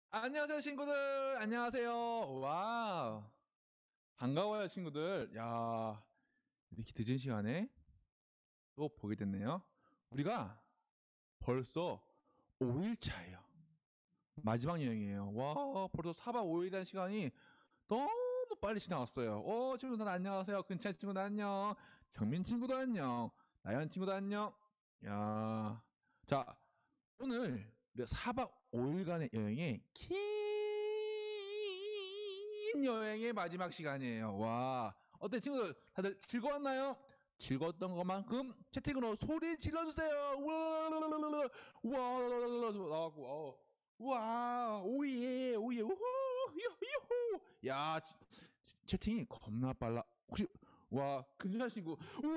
안녕하세요, 친구들. 안녕하세요. 와, 반가워요, 친구들. 야, 이렇게 늦은 시간에 또 보게 됐네요. 우리가 벌써 5일 차예요. 마지막 여행이에요. 와, 벌써 4박 5일이라는 시간이 너무 빨리 지나갔어요. 친구들 안녕하세요. 근찬 친구들 안녕. 경민 친구도 안녕. 나연 친구도 안녕. 야, 자, 오늘 우리가 4박 5일간의 여행에 긴 여행의 마지막 시간이에요. 와, 어때 친구들 다들 즐거웠나요? 즐거웠던 것만큼 채팅으로 소리 질러주세요. 우와 나왔고, 우와 오예 오예 우후 유후. 야, 채팅이 겁나 빨라. 혹시 와 근준아 친구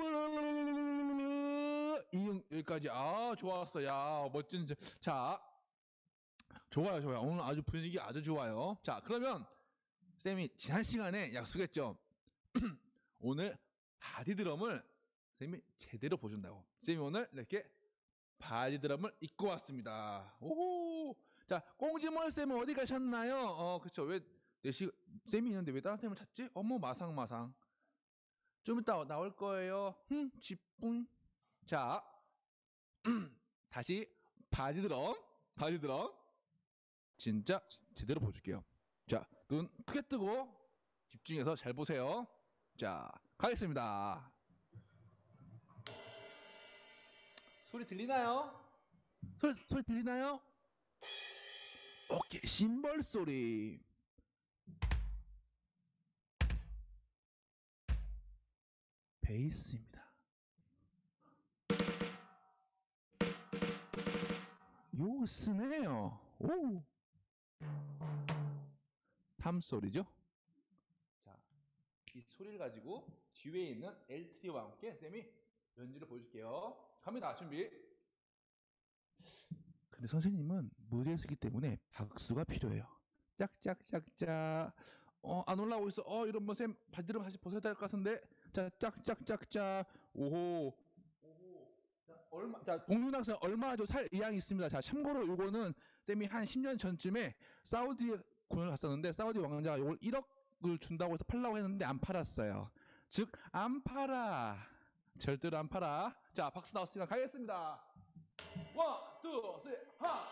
우와 이응 여기까지. 아 좋았어. 야 멋진. 자 좋아요 좋아요. 오늘 아주 분위기 아주 좋아요. 자 그러면 쌤이 지난 시간에 약속했죠. 오늘 바디드럼을 쌤이 제대로 보여준다고. 쌤이 오늘 이렇게 바디드럼을 입고 왔습니다. 오호. 자 꽁지몰 쌤은 어디 가셨나요? 그쵸. 왜 4시 쌤이 있는데 왜 다른 쌤을 찾지? 어머 마상마상. 좀 이따 나올 거예요. 지뿡. 자 다시 바디드럼 진짜 제대로 보여줄게요. 자, 눈 크게 뜨고 집중해서 잘 보세요. 자, 가겠습니다. 소리 들리나요? 소리 들리나요? 오케이, 심벌 소리. 베이스입니다. 요 스네요. 오. 탐 소리죠? 자, 이 소리를 가지고 뒤에 있는 LT와 함께 쌤이 연주를 보여줄게요. 갑니다. 준비. 근데 선생님은 무대에 서기 때문에 박수가 필요해요. 짝짝짝짝. 안 올라오고 있어. 이러면 쌤 바디를 다시 벗어야 될 것 같은데. 자, 짝짝짝짝. 오호. 자, 동준 학생 얼마죠? 살 의향이 있습니다. 자, 참고로 요거는 쌤이 한 10년 전쯤에 사우디 공연을 갔었는데 사우디 왕자가 요걸 1억을 준다고 해서 팔라고 했는데 안 팔았어요. 즉, 안 팔아. 절대로 안 팔아. 자, 박수 나왔으니까 가겠습니다. 원, 투, 쓰리, 하!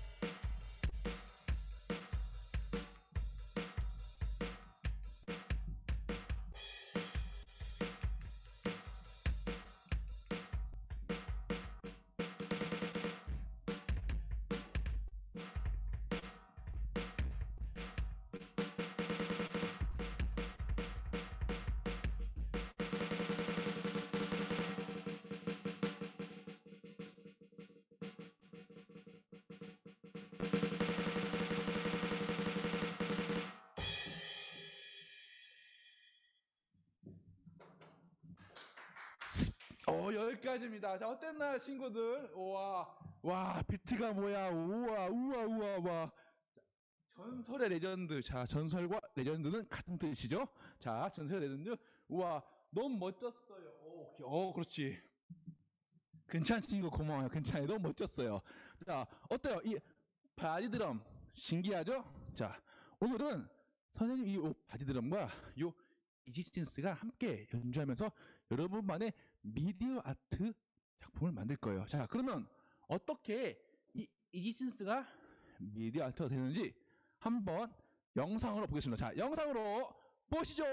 여기까지입니다. 자, 어땠나요, 친구들? 와, 비트가 뭐야? 우와, 와. 전설의 레전드. 자, 전설과 레전드는 같은 뜻이죠? 자, 전설의 레전드. 우와, 너무 멋졌어요. 그렇지. 근찬 친구 고마워요. 근찬이 너무 멋졌어요. 자, 어때요? 이 바디드럼 신기하죠? 자, 오늘은 선생님 이 바디드럼과 요 이지센스가 함께 연주하면서 여러분만의 미디어 아트 작품을 만들 거예요. 자, 그러면 어떻게 이 이지센스가 미디어 아트가 되는지 한번 영상으로 보겠습니다. 자, 영상으로 보시죠.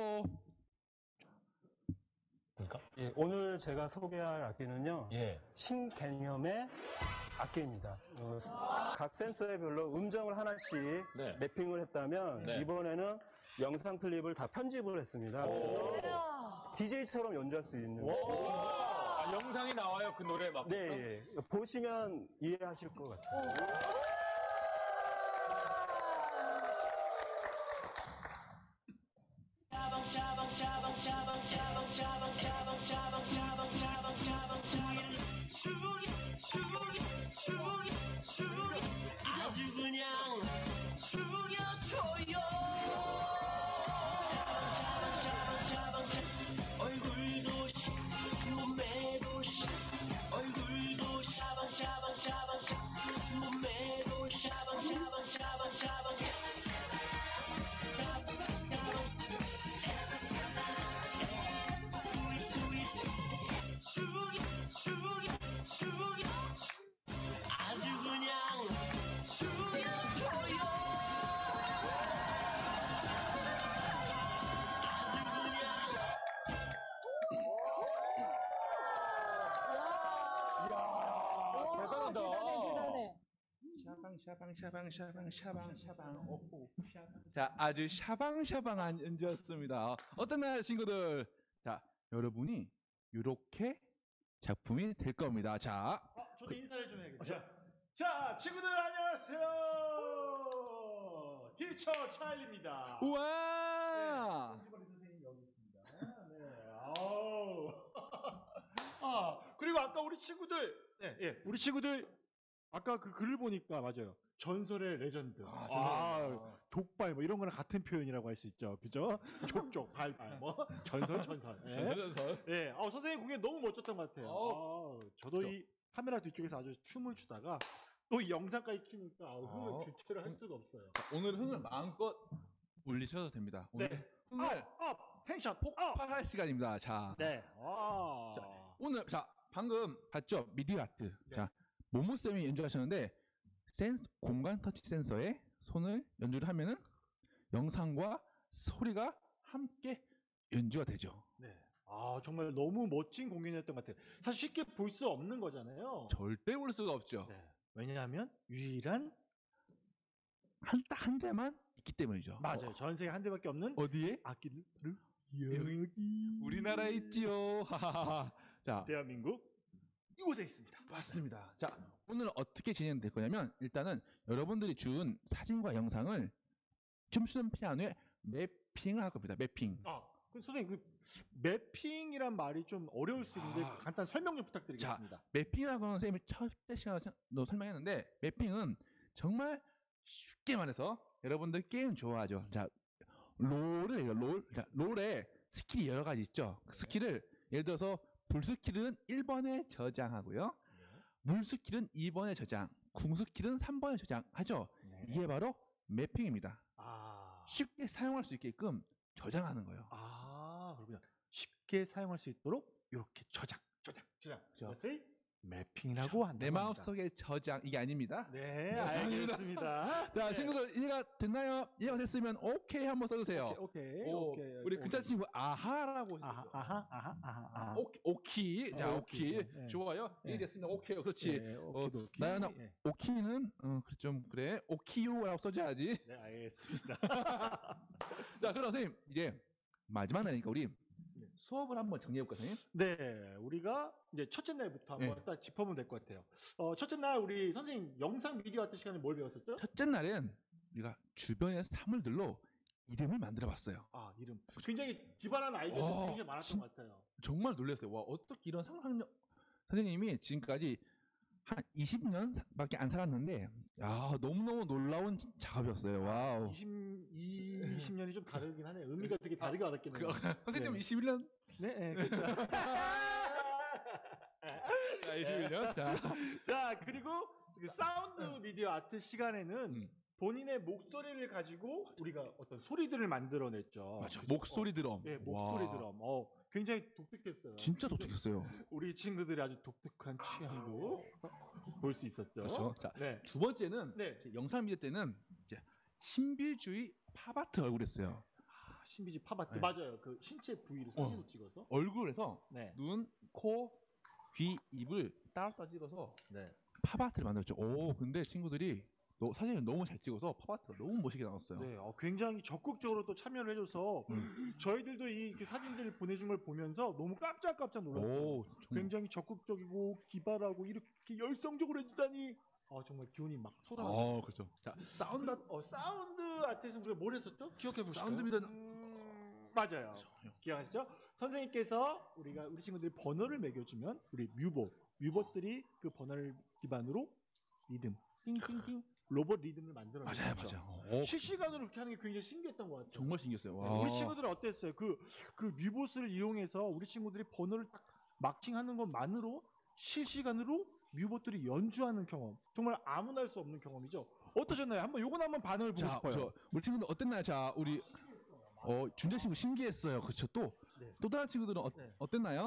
예, 오늘 제가 소개할 악기는요, 신개념의 악기입니다. 각 센서별로 음정을 하나씩 맵핑을 했다면 이번에는 영상 클립을 다 편집을 했습니다. 그래서 DJ처럼 연주할 수 있는. 영상이 나와요, 그 노래 막. 네, 보시면 이해하실 것 같아요. 아주 그냥 죽여줘요. 얼굴도 몸매도 얼굴도 샤방샤방샤방 몸매도 샤방샤방 오호 자 아주 샤방샤방한 연주였습니다. 어땠나요 친구들? 자 여러분이 이렇게 작품이 될 겁니다. 자 저도 인사를 좀 해야겠죠. 자, 친구들 안녕하세요. 티처 차일입니다. 우와 꽁지머리 선생님 여기 있습니다. 네. 아우. 그리고 아까 우리 친구들, 우리 친구들 아까 그 글을 보니까 맞아요. 전설의 레전드. 족발 뭐 이런 거랑 같은 표현이라고 할 수 있죠. 그죠? 족족, 발발, 뭐 전설. 전설 네, 선생님 공연 너무 멋졌던 것 같아요. 저도 이 카메라 뒤쪽에서 아주 춤을 추다가 또 이 영상까지 키니까 흥을 주체를 할 수가 없어요. 오늘 흥을 마음껏 올리셔도 됩니다. 오늘 네. 흥을 텐션 폭업. 폭발할 시간입니다. 자, 네. 오늘 자 방금 봤죠 미디어 아트. 네. 자 모모 쌤이 연주하셨는데 공간 터치 센서에 손을 연주를 하면은 영상과 소리가 함께 연주가 되죠. 네. 정말 너무 멋진 공연이었던 것 같아요. 사실 쉽게 볼 수 없는 거잖아요. 절대 볼 수가 없죠. 네. 왜냐하면 유일한 한 대만 있기 때문이죠. 맞아요. 전 세계 한 대밖에 없는 어디에? 악기를 여기 우리나라에 있지요. 자, 대한민국 이곳에 있습니다. 맞습니다. 자, 오늘 어떻게 진행될 거냐면 일단은 여러분들이 준 사진과 영상을 춤추는 피아노에 매핑을 할 겁니다. 매핑. 선생님 그 매핑이란 말이 좀 어려울 수 있는데 간단 설명 좀 부탁드리겠습니다. 매핑이라고 하는 쌤이 첫 시간에도 설명했는데 매핑은 정말 쉽게 말해서 여러분들 게임 좋아하죠. 자, 롤에 스킬이 여러 가지 있죠. 그 스킬을 예를 들어서 불 스킬은 1번에 저장하고요. 물 스킬은 2번에 저장, 궁 스킬은 3번에 저장하죠. 네. 이게 바로 매핑입니다. 쉽게 사용할 수 있게끔 저장하는 거예요. 그렇군요. 쉽게 사용할 수 있도록 이렇게 저장. 이것을 매핑이라고 한다. 내 마음속에 저장 이게 아닙니다. 네, 알겠습니다. 자, 친구들 이해가 됐나요? 이해가 됐으면 오케이 한번 써주세요. 오케이. 우리 글자 친구 아하라고 아하. 오키. 자, 오키. 네. 좋아요. 네. 이해됐습니다. 오케이. 그렇지. 네, 오키도키. 나연아, 네. 오키는 좀 그래. 오키유라고 써줘야지. 네, 알겠습니다. 자, 그럼 선생님 이제 마지막 날이니까 우리 수업을 한번 정리해볼까요, 선생님? 네, 우리가 이제 첫째 날부터 한번 딱 짚어보면 될 것 같아요. 첫째 날 우리 선생님 영상 미디어 아트 시간에 뭘 배웠었죠? 첫째 날은 우리가 주변의 사물들로 이름을 만들어봤어요. 이름. 굉장히 기발한 아이디어들이 굉장히 많았던 것 같아요. 정말 놀랐어요. 와, 어떻게 이런 상상력. 선생님이 지금까지 한 20년밖에 안 살았는데, 너무너무 놀라운 작업이었어요. 와우. 20년이 좀 다르긴 하네요. 의미가 되게 다르게 와닿겠네요. 선생님 21년? 네, 그렇죠. 자, 21년. 자, 그리고 그 사운드 미디어 아트 시간에는 본인의 목소리를 가지고 우리가 어떤 소리들을 만들어냈죠. 맞아. 목소리 드럼. 네, 목소리 드럼. 굉장히 독특했어요. 진짜 독특했어요. 우리 친구들이 아주 독특한 취향도 볼 수 있었죠. 그렇죠. 자, 네. 두 번째는 영상 미디어 때는 이제 신비주의 팝아트 얼굴했어요. 신비지 팝아트. 네. 맞아요. 그 신체 부위를 사진으로 찍어서 얼굴에서 눈, 코, 귀, 입을 따로 찍어서 네. 팝아트를 만들었죠. 근데 친구들이 사진을 너무 잘 찍어서 팝아트가 너무 멋있게 나왔어요. 네, 굉장히 적극적으로 또 참여를 해줘서 저희들도 이 사진들을 보내준 걸 보면서 너무 깜짝 놀랐어요. 굉장히 적극적이고 기발하고 이렇게 열성적으로 해주다니 정말 기운이 막 솟아나요. 그렇죠. 자, 사운드 아트에서 우리가 뭘 했었죠? 기억해 보실까요? 사운드 미디어 맞아요. 기억하시죠? 선생님께서 우리 친구들이 번호를 매겨주면 우리 뮤봇들이 그 번호를 기반으로 리듬 띵띵띵 로봇 리듬을 만들어냈죠. 맞아요. 실시간으로 그렇게 하는 게 굉장히 신기했던 것 같아요. 정말 신기했어요. 우리 친구들은 어땠어요? 그 뮤봇을 이용해서 우리 친구들이 번호를 딱 마킹하는 것만으로 실시간으로 뮤봇들이 연주하는 경험. 정말 아무나 할 수 없는 경험이죠. 어떠셨나요? 한번 반응을 보고 싶어요. 우리 친구들 어땠나요? 자, 우리 준재 친구 신기했어요. 그렇죠. 또 다른 친구들은 어땠나요?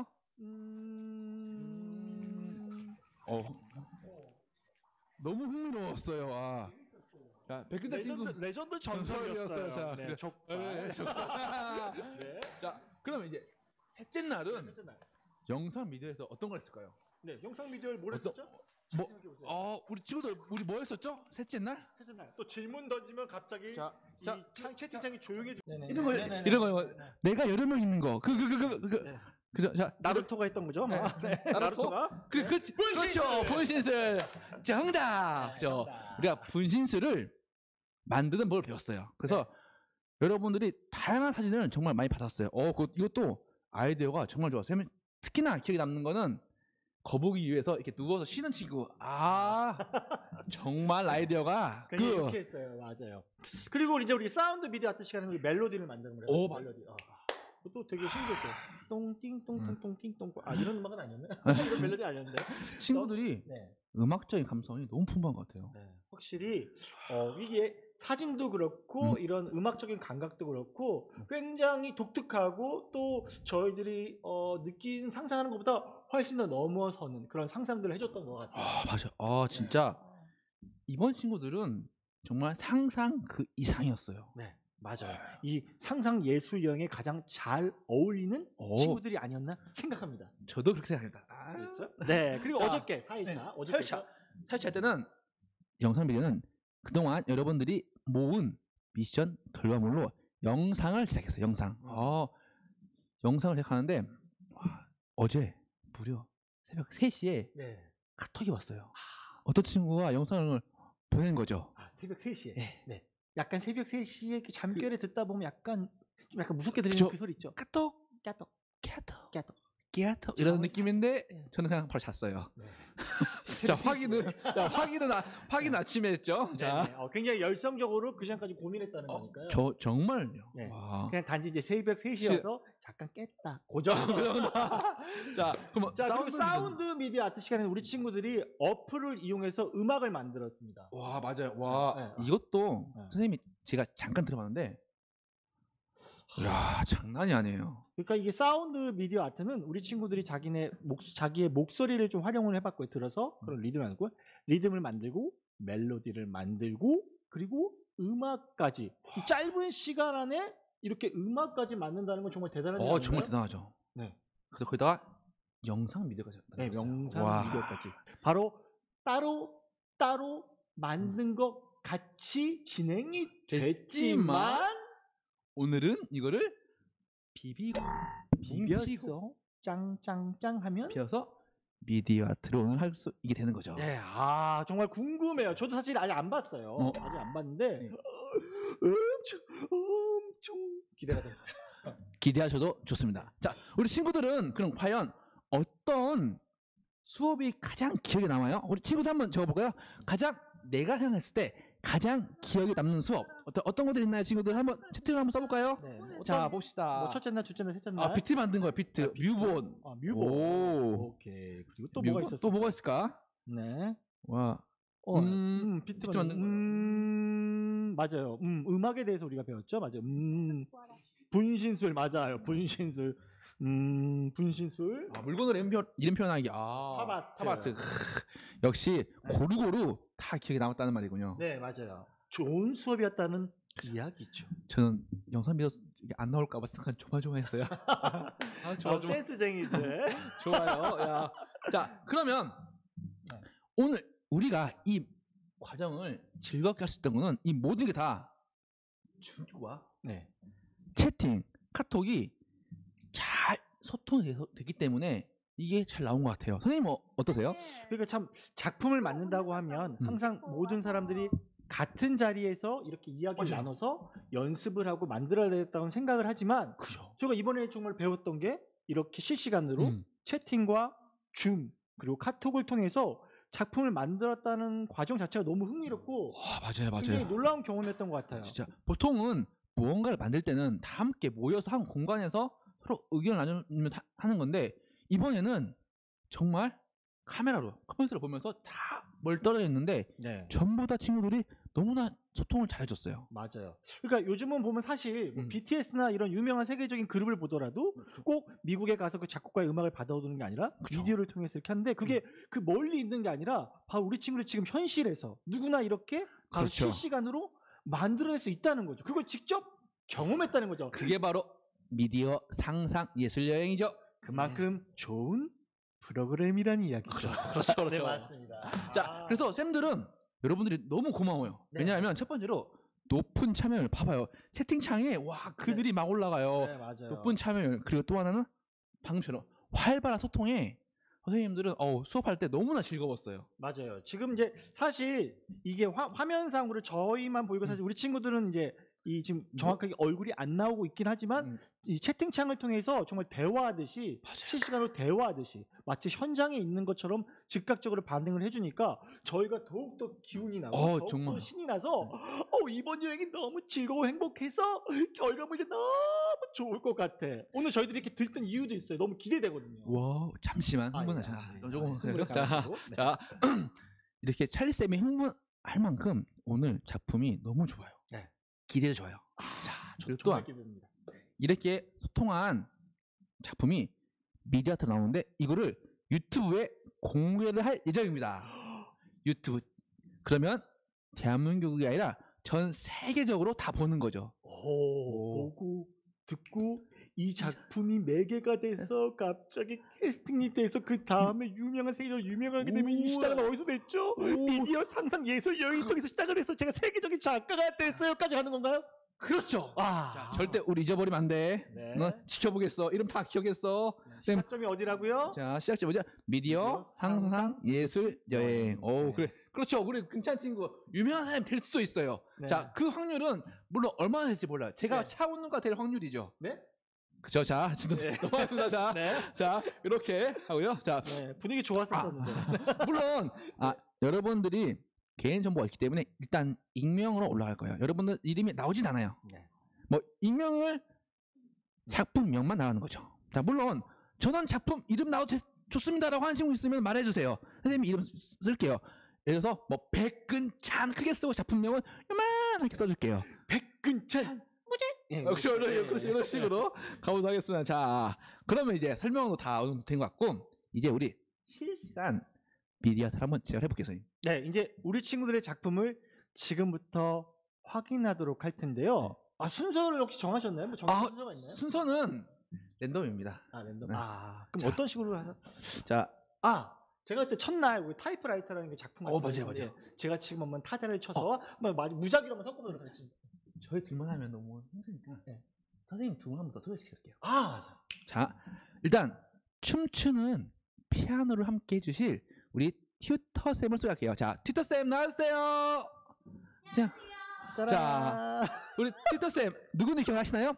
너무 흥미로웠어요. 자, 백근자 친구 레전드 전설이었어요. 자, 네, 족발. 네. 자, 그러면 이제 셋째 날은 영상 미디어에서 어떤 걸 했을까요? 네, 영상 미디어를 뭘 했었죠? 우리 친구들 우리 뭐 했었죠? 셋째 날? 또 질문 던지면 갑자기 자, 채팅창이 조용해져. 이런 거 내가 여러 명 있는 거. 그죠? 자, 나루토가 했던 거죠? 네. 나루토? 나루토가? 그렇죠. 분신술. 정답. 그죠? 우리가 분신술을 만드는 법을 배웠어요. 그래서 여러분들이 다양한 사진을 정말 많이 받았어요. 이것도 아이디어가 정말 좋았어요. 특히나 기억에 남는 거는 거북이 위에서 이렇게 누워서 쉬는 친구. 정말 아이디어가 그냥 이렇게 했어요. 맞아요. 그리고 이제 우리 사운드 미디어 아트 시간에 우리 멜로디를 만드는 거예요. 멜로디. 또 되게 신기했어요. 똥띵똥똥똥띵똥. 이런 음악은 아니었네. 이런 멜로디 아니었는데. 친구들이 음악적인 감성이 너무 풍부한 것 같아요. 확실히 이게 사진도 그렇고 이런 음악적인 감각도 그렇고 굉장히 독특하고 또 저희들이 느낀 상상하는 것보다 훨씬 더 넘어서는 그런 상상들을 해줬던 것 같아요. 맞아. 진짜 이번 친구들은 정말 상상 그 이상이었어요. 네, 맞아요. 이 상상 예술 여행에 가장 잘 어울리는 친구들이 아니었나 생각합니다. 저도 그렇게 생각합니다. 그렇죠? 네. 그리고 자, 어저께 4일차 설치할 때는 영상 비디오는 그동안 여러분들이 모은 미션 결과물로 영상을 제작했어요. 영상을 제작하는데 어제 무려 새벽 3시에 카톡이 왔어요. 어떤 친구가 영상을 보낸 거죠. 새벽 3시에. 네. 약간 새벽 3시에 잠결에 듣다 보면 약간 무섭게 들리는 그 소리 있죠. 카톡 이런 느낌인데 저는 그냥 바로 잤어요. 자, 확인은 아침에 했죠. 자, 굉장히 열성적으로 그 시간까지 고민했다는 거니까요. 정말요. 그냥 단지 이제 새벽 3시여서 잠깐 깼다. 고정. 자, 그럼 그리고 사운드 미디어 아트 시간에는 우리 친구들이 어플을 이용해서 음악을 만들었습니다. 맞아요. 이것도 선생님이 제가 잠깐 들어봤는데 장난이 아니에요. 그러니까 이게 사운드 미디어 아트는 우리 친구들이 자기의 목소리를 좀 활용을 해봤고요. 들어서 그런 리듬을 만들고 멜로디를 만들고 그리고 음악까지 이 짧은 시간 안에 이렇게 음악까지 만든다는 건 정말 대단한 일이에요. 정말 대단하죠. 네. 그래서 거기다가 영상 미디어까지. 영상 미디어까지. 바로 따로 만든 것 같이 진행이 됐지만 오늘은 이거를 비벼서 짱짱짱 하면 비벼서 미디어 아트로 오늘 할 수 있게 되는 거죠. 네, 정말 궁금해요. 저도 사실 아직 안 봤어요. 아직 안 봤는데 엄청 기대가 됩니다. 기대하셔도 좋습니다. 자, 우리 친구들은 그럼 과연 어떤 수업이 가장 기억에 남아요? 우리 친구들 한번 적어볼까요? 내가 생각했을 때 가장 기억에 남는 수업 어떤 것들 있나요, 친구들? 한번 채팅을 한번 써볼까요? 자, 봅시다. 첫째 날, 둘째 날, 셋째 날. 비트 만든 거예요. 비트. 뮤본. 오케이. 그리고 또 뭐가 있었어요? 또 뭐가 있을까? 네. 비트 만든 거. 맞아요. 음악에 대해서 우리가 배웠죠. 맞아요. 분신술 맞아요. 분신술. 물건으로 이름 표현하기. 타바트. 역시 고루고루 다 기억에 남았다는 말이군요. 네, 맞아요. 좋은 수업이었다는 이야기죠. 저는 영상 비디오 안 나올까봐 잠깐 조마조마했어요. 센스쟁이들. 좋아요. 자, 그러면 오늘 우리가 이 과정을 즐겁게 할 수 있던 거는 이 모든 게 다 준규와 채팅, 카톡이 잘 소통이 됐기 때문에 이게 잘 나온 것 같아요. 선생님 어떠세요? 그러니까 참 작품을 만든다고 하면 항상 모든 사람들이 같은 자리에서 이렇게 이야기를 나눠서 연습을 하고 만들어야 되겠다고 생각을 하지만 제가 이번에 정말 배웠던 게 이렇게 실시간으로 채팅과 줌 그리고 카톡을 통해서 작품을 만들었다는 과정 자체가 너무 흥미롭고 맞아요. 굉장히 놀라운 경험이었던 것 같아요. 진짜 보통은 무언가를 만들 때는 다 함께 모여서 한 공간에서 서로 의견을 나누면 하는 건데 이번에는 정말 컴퓨터를 보면서 다 멀리 떨어져 있는데 전부 다 친구들이 너무나 소통을 잘 해줬어요. 맞아요. 그러니까 요즘은 보면 사실 BTS나 이런 유명한 세계적인 그룹을 보더라도 꼭 미국에 가서 그 작곡가의 음악을 받아오는 게 아니라 미디어를 통해서 이렇게 하는데 그게 그 멀리 있는 게 아니라 바로 우리 친구들 지금 현실에서 누구나 이렇게 바로 실시간으로 만들어낼 수 있다는 거죠. 그걸 직접 경험했다는 거죠. 그게 바로 미디어 상상 예술 여행이죠. 그만큼 좋은 프로그램이라는 이야기죠. 그렇죠, 네, 맞습니다. 자, 그래서 쌤들은 여러분들이 너무 고마워요. 네. 왜냐하면 첫 번째로 높은 참여율 봐봐요. 채팅창에 와 글들이 막 올라가요. 네, 맞아요. 높은 참여율. 그리고 또 하나는 방금처럼 활발한 소통에 선생님들은 수업할 때 너무나 즐거웠어요. 맞아요. 지금 이제 사실 이게 화면상으로 저희만 보이고 사실 우리 친구들은 이제 이 지금 정확하게 얼굴이 안 나오고 있긴 하지만 이 채팅창을 통해서 정말 대화하듯이 실시간으로 대화하듯이 마치 현장에 있는 것처럼 즉각적으로 반응을 해주니까 저희가 더욱더 기운이 나고 더욱더 정말. 신이 나서 이번 여행이 너무 즐거워 행복해서 결과물이 너무 좋을 것 같아. 오늘 저희들이 이렇게 들뜬 이유도 있어요. 너무 기대되거든요. 와, 잠시만 흥분하자. 조금 흥분을 자, 가라앉히고. 네. 자, 이렇게 찰리 쌤이 흥분할 만큼 오늘 작품이 너무 좋아요. 네. 기대도 좋아요. 자, 그리고 정말 또한 기대됩니다. 이렇게 소통한 작품이 미디어한테 나오는데 이거를 유튜브에 공개를 할 예정입니다. 유튜브. 그러면 대한민국이 아니라 전 세계적으로 다 보는 거죠. 보고 듣고 이 작품이 매개가 돼서 갑자기 캐스팅이 돼서 그 다음에 유명한 세계적으로 유명하게 되면 이 시작은 어디서 됐죠? 미디어 상상 예술 여행을 통해서 시작을 해서 제가 세계적인 작가가 됐어요까지 하는 건가요? 그렇죠. 아, 절대 우리 잊어버리면 안 돼. 네. 너 지켜보겠어. 이름 다 기억했어. 시작점이 어디라고요? 자, 시작점 뭐죠? 미디어, 상상, 예술, 여행. 오, 그래. 그렇죠. 우리 근찬 친구 유명한 사람이 될 수도 있어요. 네. 자, 그 확률은 물론 얼마나 될지 몰라요. 제가 네. 차은우가 될 확률이죠. 네? 그죠? 자, 지금 네. 넘어가겠습니다. 자, 네. 자, 이렇게 하고요. 자, 네, 분위기 좋았었는데. 물론 여러분들이 개인 정보가 있기 때문에 일단 익명으로 올라갈 거예요. 여러분들 이름이 나오진 않아요. 네. 뭐 익명을 작품명만 나가는 거죠. 자, 물론 저는 작품 이름 나와도 좋습니다라고 하는 친구 있으면 말해주세요. 선생님 이름 쓸게요. 예를 들어서 뭐 백근찬 크게 쓰고 작품명은 요만하게 써줄게요. 백근찬 뭐지? 예, 역시 네. 이런 식으로 가보도록 하겠습니다. 자, 그러면 이제 설명도 다 어느 정도 된 것 같고 이제 우리 실시간 미디어를 한번 제가 해볼게요, 선생님. 네, 이제 우리 친구들의 작품을 지금부터 확인하도록 할 텐데요. 순서를 혹시 정하셨나요? 뭐 정한 순서가 있나요? 순서는 랜덤입니다. 랜덤. 네. 그럼 자. 어떤 식으로 하나? 자, 제가 그때 첫날 우리 타이프라이터라는 게 작품 맞아요. 제가 지금 한번 타자를 쳐서 한번 무작위로 한번 섞어보도록 하겠습니다. 저희 둘만 하면 너무 힘드니까 네. 선생님 두 분 한 번 더 소개시킬게요. 맞아. 자, 일단 춤추는 피아노를 함께 해주실 우리 튜터 쌤을 소개할게요. 자, 튜터 쌤 나와주세요. 자, 짜란. 우리 튜터 쌤 누군지 기억하시나요?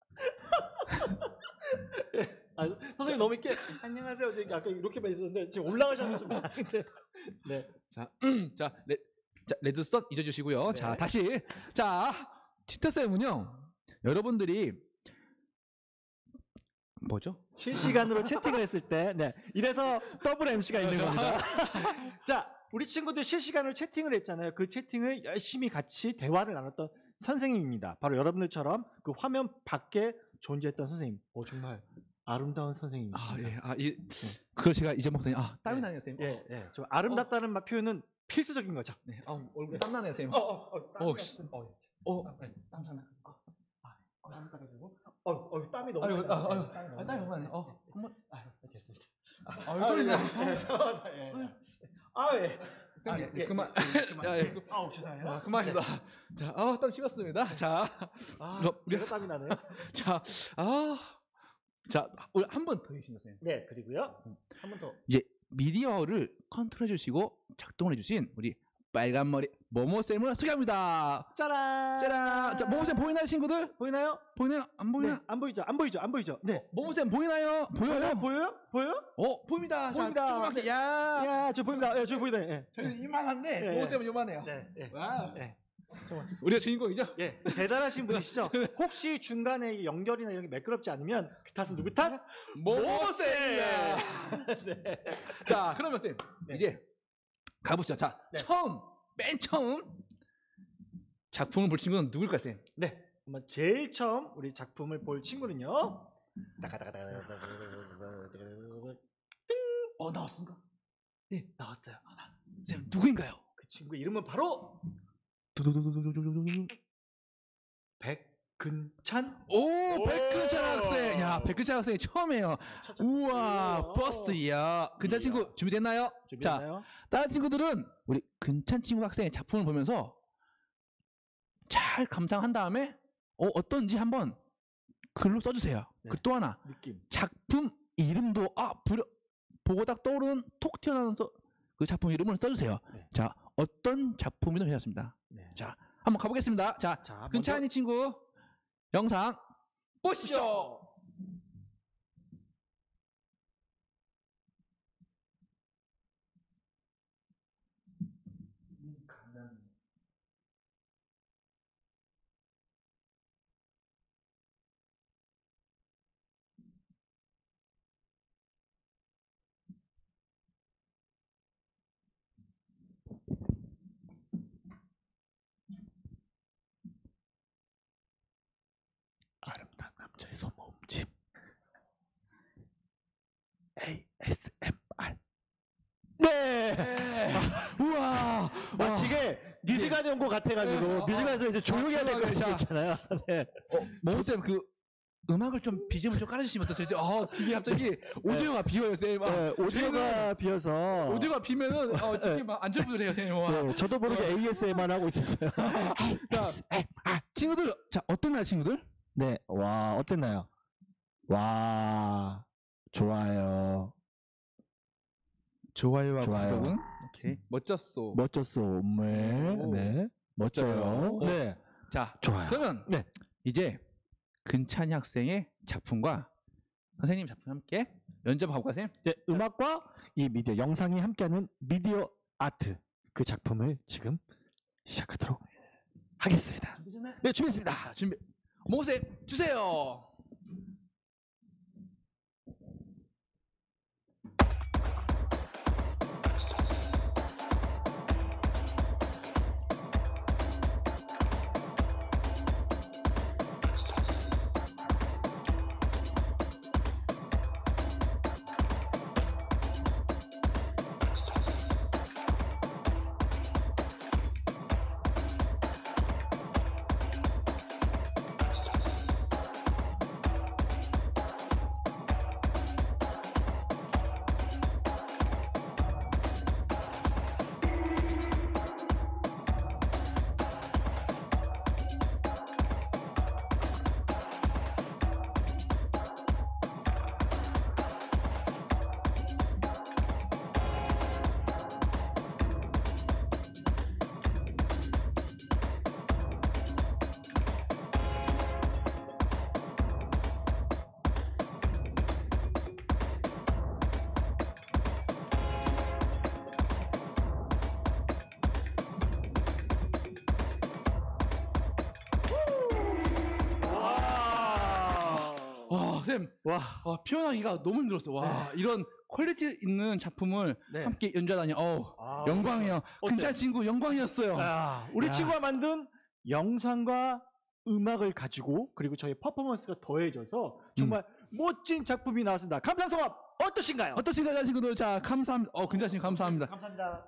선생님 너무 이렇게 안녕하세요. 근데 아까 이렇게만 있었는데 지금 올라가셨는데 좀 다른데. 네. 자, 레드썬 잊어주시고요. 네. 자, 다시. 자, 튜터 쌤은요, 여러분들이 뭐죠? 실시간으로 채팅을 했을 때, 이래서 더블 MC가 있는 겁니다. 자, 우리 친구들 실시간으로 채팅을 했잖아요. 그 채팅을 열심히 같이 대화를 나눴던 선생님입니다. 바로 여러분들처럼 그 화면 밖에 존재했던 선생님. 정말 아름다운 선생님이십니다. 그걸 제가 잊어먹었더니, 땀이 네. 나네요, 선생님. 좀 아름답다는 표현은 필수적인 거죠. 네, 얼굴 땀 나네요, 선생님. 땀 차나. 땀 따가지고. 땀이 너무 아이고, 많이 땀이 너무 나네. 한번. 됐습니다. 예. 그만. 죄송해요. 그만이다. 자, 땀 식었습니다. 자, 제가 땀이 나네요. 자, 우리 한 번 더 해주신 선생님. 네, 그리고요. 한 번 더. 이제 미디어를 컨트롤해 주시고 작동을 해주신 우리 빨간 머리 모모쌤을 소개합니다. 짜란. 짜란. 자, 모모쌤 보이나요, 친구들? 보이나요? 보이나요? 안 보이나? 네, 안 보이죠. 네. 모모쌤 보이나요? 보여요? 보여요? 보입니다. 보입니다. 자, 조그맣게. 야, 저 보입니다. 저 보이다. 예. 저희는 이만한데 네. 모모쌤은 요만해요. 네. 와, 네. 우리가 주인공이죠? 예, 대단하신 분이시죠? 혹시 중간에 연결이나 이런 게 매끄럽지 않으면 그 탓은 누구 탓? 모모쌤입니다. 네. 자, 그러면 쌤 네. 이제 가보시죠. 자, 네. 맨 처음 작품을 볼 친구는 누굴까요, 쌤? 네. 한번 제일 처음 우리 작품을 볼 친구는요. 나왔습니까? 네, 나왔어요. 쌤, 누구인가요? 그 친구 이름은 바로 근찬? 오, 백근찬 학생. 야, 백근찬 학생이 처음이에요. 우와, 버스야. 근찬 친구 준비됐나요? 준비됐나요? 다른 친구들은 우리 근찬 친구 학생의 작품을 보면서 잘 감상한 다음에 어떤지 한번 글로 써주세요. 네. 그리고 또 하나 느낌. 작품 이름도 보고 딱 떠오르는 톡 튀어나오는 그 작품 이름을 써주세요. 네. 자, 어떤 작품이든 괜찮습니다. 네. 자, 한번 가보겠습니다. 자, 근찬이 친구 영상 보시죠. 아름다운 남자의 소모음집 ASMR. 네. 우와. 마치게 뮤지컬에 온 것 같아가지고 뮤지컬에서 이제 조용히 해야 될 것 자. 같잖아요. 네. 몽쌤 그 음악을 좀 BGM 좀 깔아주시면 어떠세요? 뒤에 갑자기 오디오가 비어요, 쌤. 네, 오디오가 비어서 오디오가 비면은 뒤에 막 안절부절해요, 쌤. 와. 네, 저도 모르게 ASMR 하고 있었어요. 자, 친구들, 자 어떤가요, 친구들? 네, 와 어땠나요? 와 좋아요. 좋아요와 좋아요. 구독은 오케이 멋졌소. 멋졌어, 오늘. 오. 네, 멋져요. 멋져요. 네, 자, 좋아요. 그러면 네. 이제 근찬이 학생의 작품과 선생님 작품 함께 연주하고 가세요. 네, 음악과 이 미디어 영상이 함께하는 미디어 아트 그 작품을 지금 시작하도록 하겠습니다. 네, 준비했습니다. 자, 준비. 몽쌤 주세요. 쌤, 와, 표현하기가 너무 힘들었어. 와, 이런 퀄리티 있는 작품을 네. 함께 연주하다니, 영광이에요. 근찬 친구 영광이었어요. 우리 야. 친구가 만든 영상과 음악을 가지고 그리고 저희 퍼포먼스가 더해져서 정말 멋진 작품이 나왔습니다. 감상소감 어떠신가요? 어떠신가요, 친구들? 자, 감사합니다. 근찬 친구 감사합니다. 감사합니다.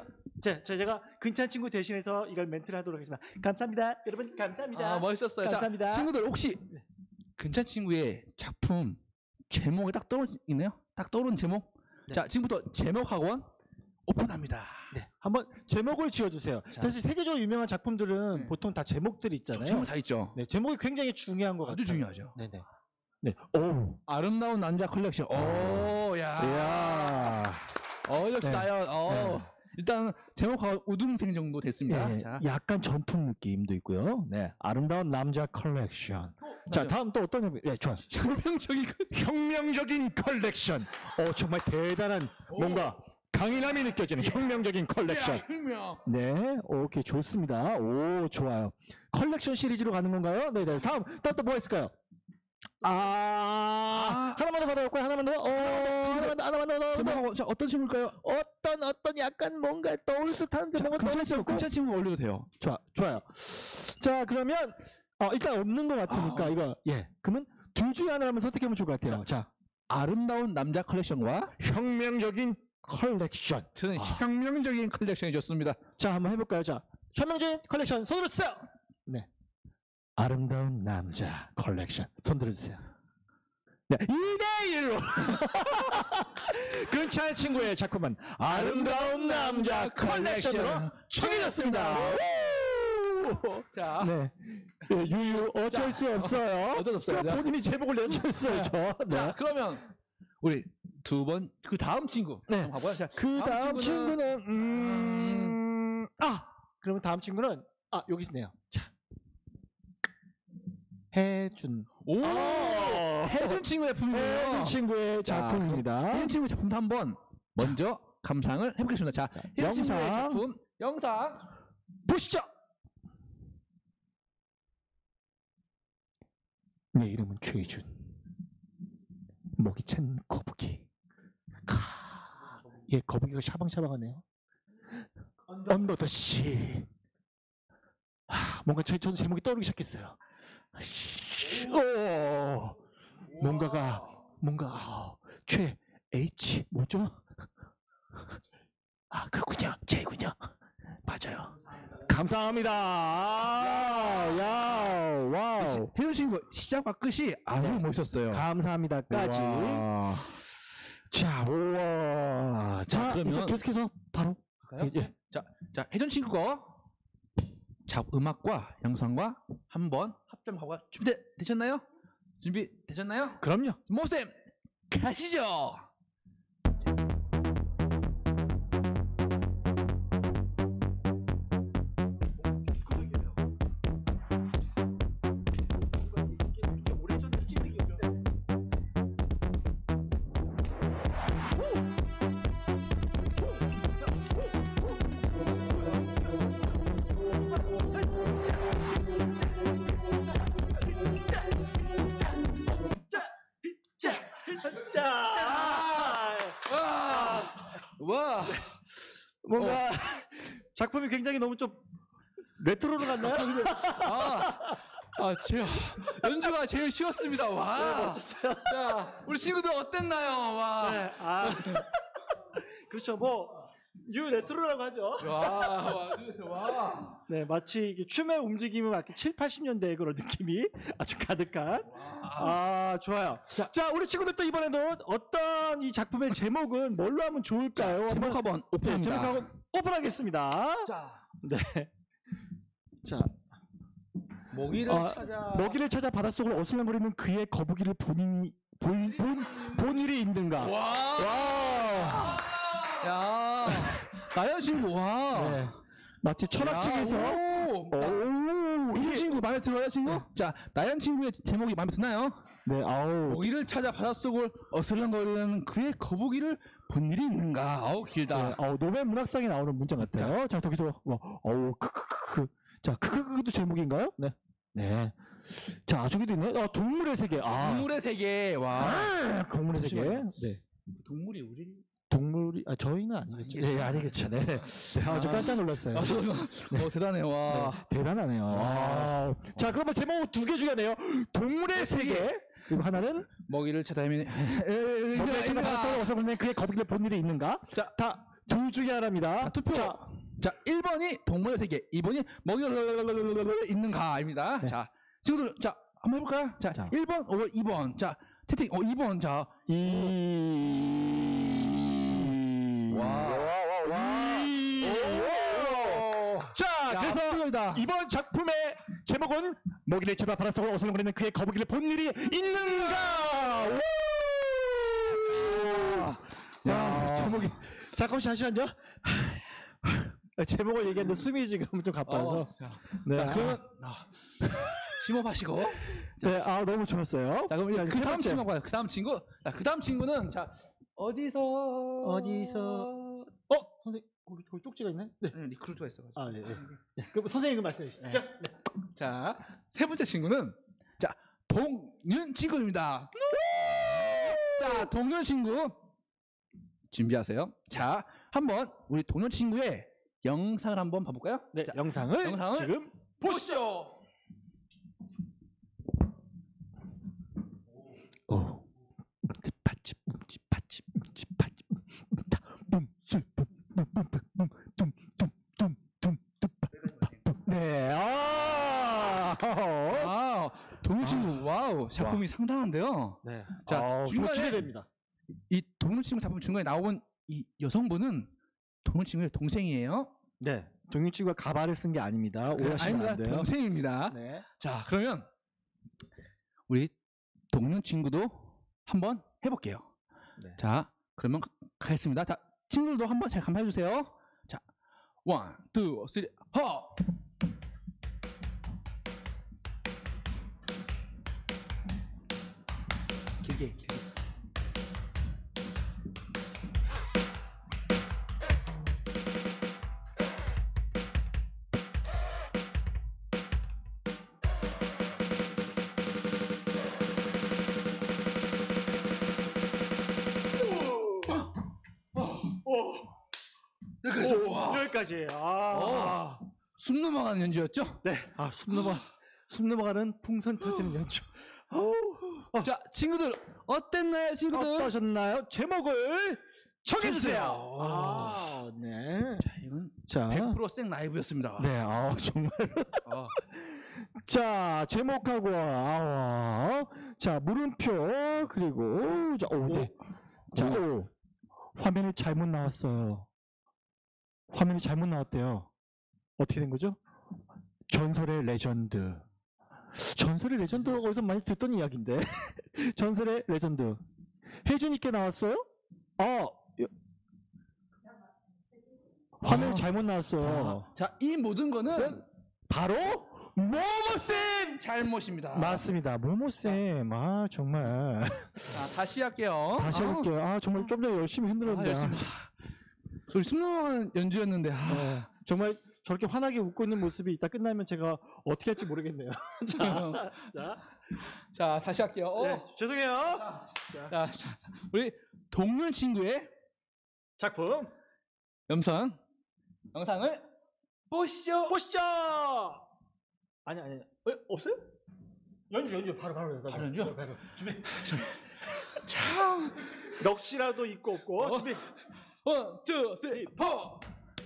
제가 근찬 친구 대신해서 이걸 멘트를 하도록 하겠습니다. 감사합니다. 여러분 감사합니다. 멋있었어요. 감사합니다. 자, 친구들 혹시 근찬 친구의 작품 제목이 딱 떠오르네요? 딱 떠오르는 제목? 네. 자, 지금부터 제목학원 오픈합니다. 네, 한번 제목을 지어주세요. 자. 사실 세계적으로 유명한 작품들은 네. 보통 다 제목들이 있잖아요. 제목 다 있죠? 네, 제목이 굉장히 중요한 것 같아요. 아주 중요하죠. 네네. 네. 오. 아름다운 남자 컬렉션. 야. 이야. 역시 네. 나연. 네. 일단 제목하고 우등생 정도 됐습니다. 예, 자, 약간 전통 느낌도 있고요. 네, 아름다운 남자 컬렉션. 자, 다음 또 어떤 네, 좋아요. 혁명적인 컬렉션. 정말 대단한 뭔가 강인함이 느껴지는 혁명적인 컬렉션. 혁명. 네, 오케이 좋습니다. 오, 좋아요. 컬렉션 시리즈로 가는 건가요? 네, 네. 다음 또 뭐가 있을까요? 하나만 더 받아볼까요? 하나만 더. 하나만 더. 제목하고 자 어떤 친구일까요? 어떤 약간 뭔가 떠올 듯한데 뭔가 떠올 듯. 근찬 친구 올려도 돼요. 좋아요. 자, 그러면 일단 없는 것 같으니까 이거 그러면 둘 중에 하나 한번 선택해보면 좋을 것 같아요. 자, 아름다운 남자 컬렉션과 혁명적인 컬렉션. 저는 혁명적인 컬렉션이 좋습니다. 자, 한번 해볼까요? 자, 혁명적인 컬렉션 손으로 쓰세요. 네. 아름다운 남자 컬렉션. 손 들어주세요. 네, 2대1로 근처의 친구의 작품은 아름다운 남자 컬렉션으로 정해졌습니다. 자, 네. 네, 유유 어쩔 수 없어요. 어쩔 수 없어요. 또 본인이 제목을 내주셨어요. 자, 네. 그러면 우리 두 번 그 다음 친구 네. 한번 가보요. 자, 그 다음 친구는 그러면 다음 친구는 여기 있네요. 자, 해준. 오, 혜준 친구의 작품이에요. 해준 친구의 자, 작품입니다. 혜준 친구 작품도 한번 먼저 감상을 해보겠습니다. 자, 혜준 친구의 영상. 작품 영상 보시죠. 내 이름은 최준. 목이 찬 거북이. 얘 거북이가 샤방샤방하네요. 언더 더 씨. 뭔가 저도 제목이 떠오르기 시작했어요. 오, 뭔가 최 H 뭐죠? 그렇군요. J군요. 맞아요. 감사합니다. 야, 와우. 혜준 친구 시작과 끝이 아주 멋있었어요. 감사합니다까지. 우와. 자, 우와. 자, 그러면- 이제 계속해서 바로 갈까요? 예. 자, 혜준 친구가 음악과 영상과 한번 합점하고 준비되셨나요? 준비되셨나요? 그럼요. 모쌤 가시죠. 와, 뭔가 작품이 굉장히 너무 좀 레트로로 갔나요? 제가 연주가 제일 쉬웠습니다. 와, 자, 우리 친구들 어땠나요? 와, 네, 그렇죠. 뉴 레트로라고 하죠. 와. 네, 마치 이게 춤의 움직임은 막 7, 80년대 그런 느낌이 아주 가득한. 좋아요. 자, 우리 친구들 또 이번에도 어떤 이 작품의 제목은 뭘로 하면 좋을까요? 제목 한번 오픈합니다. 제목 한번 오픈하겠습니다. 자, 네. 자, 먹이를 찾아. 먹이를 찾아 바닷속을 어슬렁거리는 그의 거북이를 본일이 있는가? 와. 야, 나연 친구, 와. 네. 마치 철학책에서 이 친구 마음에 들어요, 친구? 자, 나연 친구의 제목이 마음에 드나요? 네, 먹이를 찾아 바닷속을 어슬렁거리는 그의 거북이를 본 일이 있는가? 아우, 길다. 네, 노벨 문학상에 나오는 문장 같아요. 자, 거기서 자, 크크크도 제목인가요? 네. 네. 자, 저기도 있네. 동물의 세계. 동물의 세계, 와. 동물의 세계. 잠시만요. 네. 동물이 우리? 동물이 저희는 아니겠죠. 네, 아니겠죠. 네. 저 깜짝 놀랐어요. 대단해, 와. 네, 대단하네요. 자, 그러면 제목 2개 중에네요. 동물의 세계. 그리고 하나는 먹이를 찾아 헤매는 먹이를 찾아 바닷속을 어슬렁거리는 그의 거북이를 본 일이 있는가? 자, 다 둘 중에 하나입니다. 투표. 자, 1번이 동물의 세계, 2번이 먹이가 있는가입니다. 네. 자, 친구들, 자, 한번 해볼까요? 자, 1번, 5번, 2번. 자, 채팅, 2번. 자, 자, 야, 그래서 압도적이다. 이번 작품의 제목은 먹이를 찾아 바닷속을 어슬렁거리는 그의 거북이를 본 일이 있는가? 야, 제목이 잠시만요. 제목을 얘기했는데 숨이 지금 좀 가빠서. 네, 그러면 심호흡하시고. 네, 너무 좋았어요. 자, 그럼 세 그 다음 번째. 친구 가요. 그 다음 친구. 자, 그 다음 친구는 자, 어디서 선생님, 거기 쪽지가 있네. 네. 리크루트가 있어가지고. 네. 네. 그럼 선생님 말씀해 주시죠. 네. 자, 세 번째 친구는 자, 동윤 친구입니다. 자, 동윤 친구 준비하세요. 자, 한번 우리 동윤 친구의 영상을 한번 봐볼까요? 네, 자, 영상을 지금 보시죠. 네, 동료 친구 와우 작품이 상당한데요. 네. 자, 정말 중간에 기대됩니다. 이 동료 친구 작품 중간에 나온 이 여성분은 동료 친구의 동생이에요. 네. 동료 친구가 가발을 쓴 게 아닙니다. 오해하시면 아닙니다. 안 돼요. 동생입니다. 네. 자, 그러면 우리 동료 친구도 한번 해볼게요. 네. 자, 그러면 가겠습니다. 자, 친구들도 한번 잘 감상해 주세요. 자, 1, 2, 3, 허! 길게. 여기까지. 여기까지. 숨 넘어가는 연주였죠? 네. 숨 넘어가는 풍선 터지는 연주. 자, 친구들 어땠나요, 친구들? 어떠셨나요? 제목을 정해주세요. 네. 자, 이건 자, 100% 생 라이브였습니다. 네. 정말. 어. 자, 제목하고, 자, 물음표, 그리고, 자, 네. 자, 화면이 잘못 나왔어요. 화면이 잘못 나왔대요. 어떻게 된 거죠? 전설의 레전드. 전설의 레전드라고 어디서 많이 듣던 이야기인데. 전설의 레전드. 혜준이께 나왔어요? 화면이 잘못 나왔어요. 자, 이 모든 거는 바로 모모쌤! 잘못입니다. 맞습니다. 모모쌤. 정말. 자, 다시 할게요. 다시 해볼게요. 정말 좀 전에 열심히 흔들었는데. 열심히. 소리 숨 넘어가는 연주였는데. 네, 정말 저렇게 환하게 웃고 있는 모습이 이따 끝나면 제가 어떻게 할지 모르겠네요. 자, 다시 할게요. 네, 죄송해요. 자, 우리 동료 친구의 작품 영상을 보시죠. 아니. 없어요? 연주 바로 바로 연주? 준비. 참. 넋이라도 있고 없고 준비. 1, 2, 3, 4.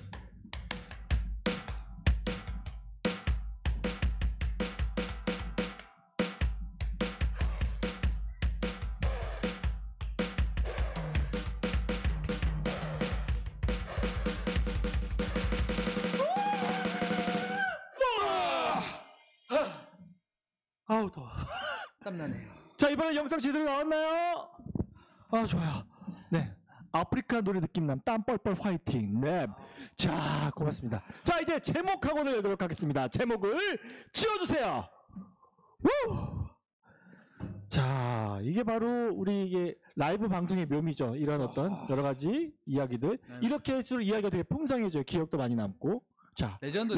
아우 더워. 땀나네요. 자, 이번에 영상 제대로 나왔나요? 좋아요. 네. 아프리카 노래 느낌남 땀 뻘뻘 화이팅. 네. 자, 고맙습니다. 자, 이제 제목하고는 열도록 하겠습니다. 제목을 지어주세요. 우! 자, 이게 바로 우리 이게 라이브 방송의 묘미죠. 이런 어떤 여러 가지 이야기들. 네. 이렇게 할수록 이야기가 되게 풍성해져요. 기억도 많이 남고. 자, 레전드.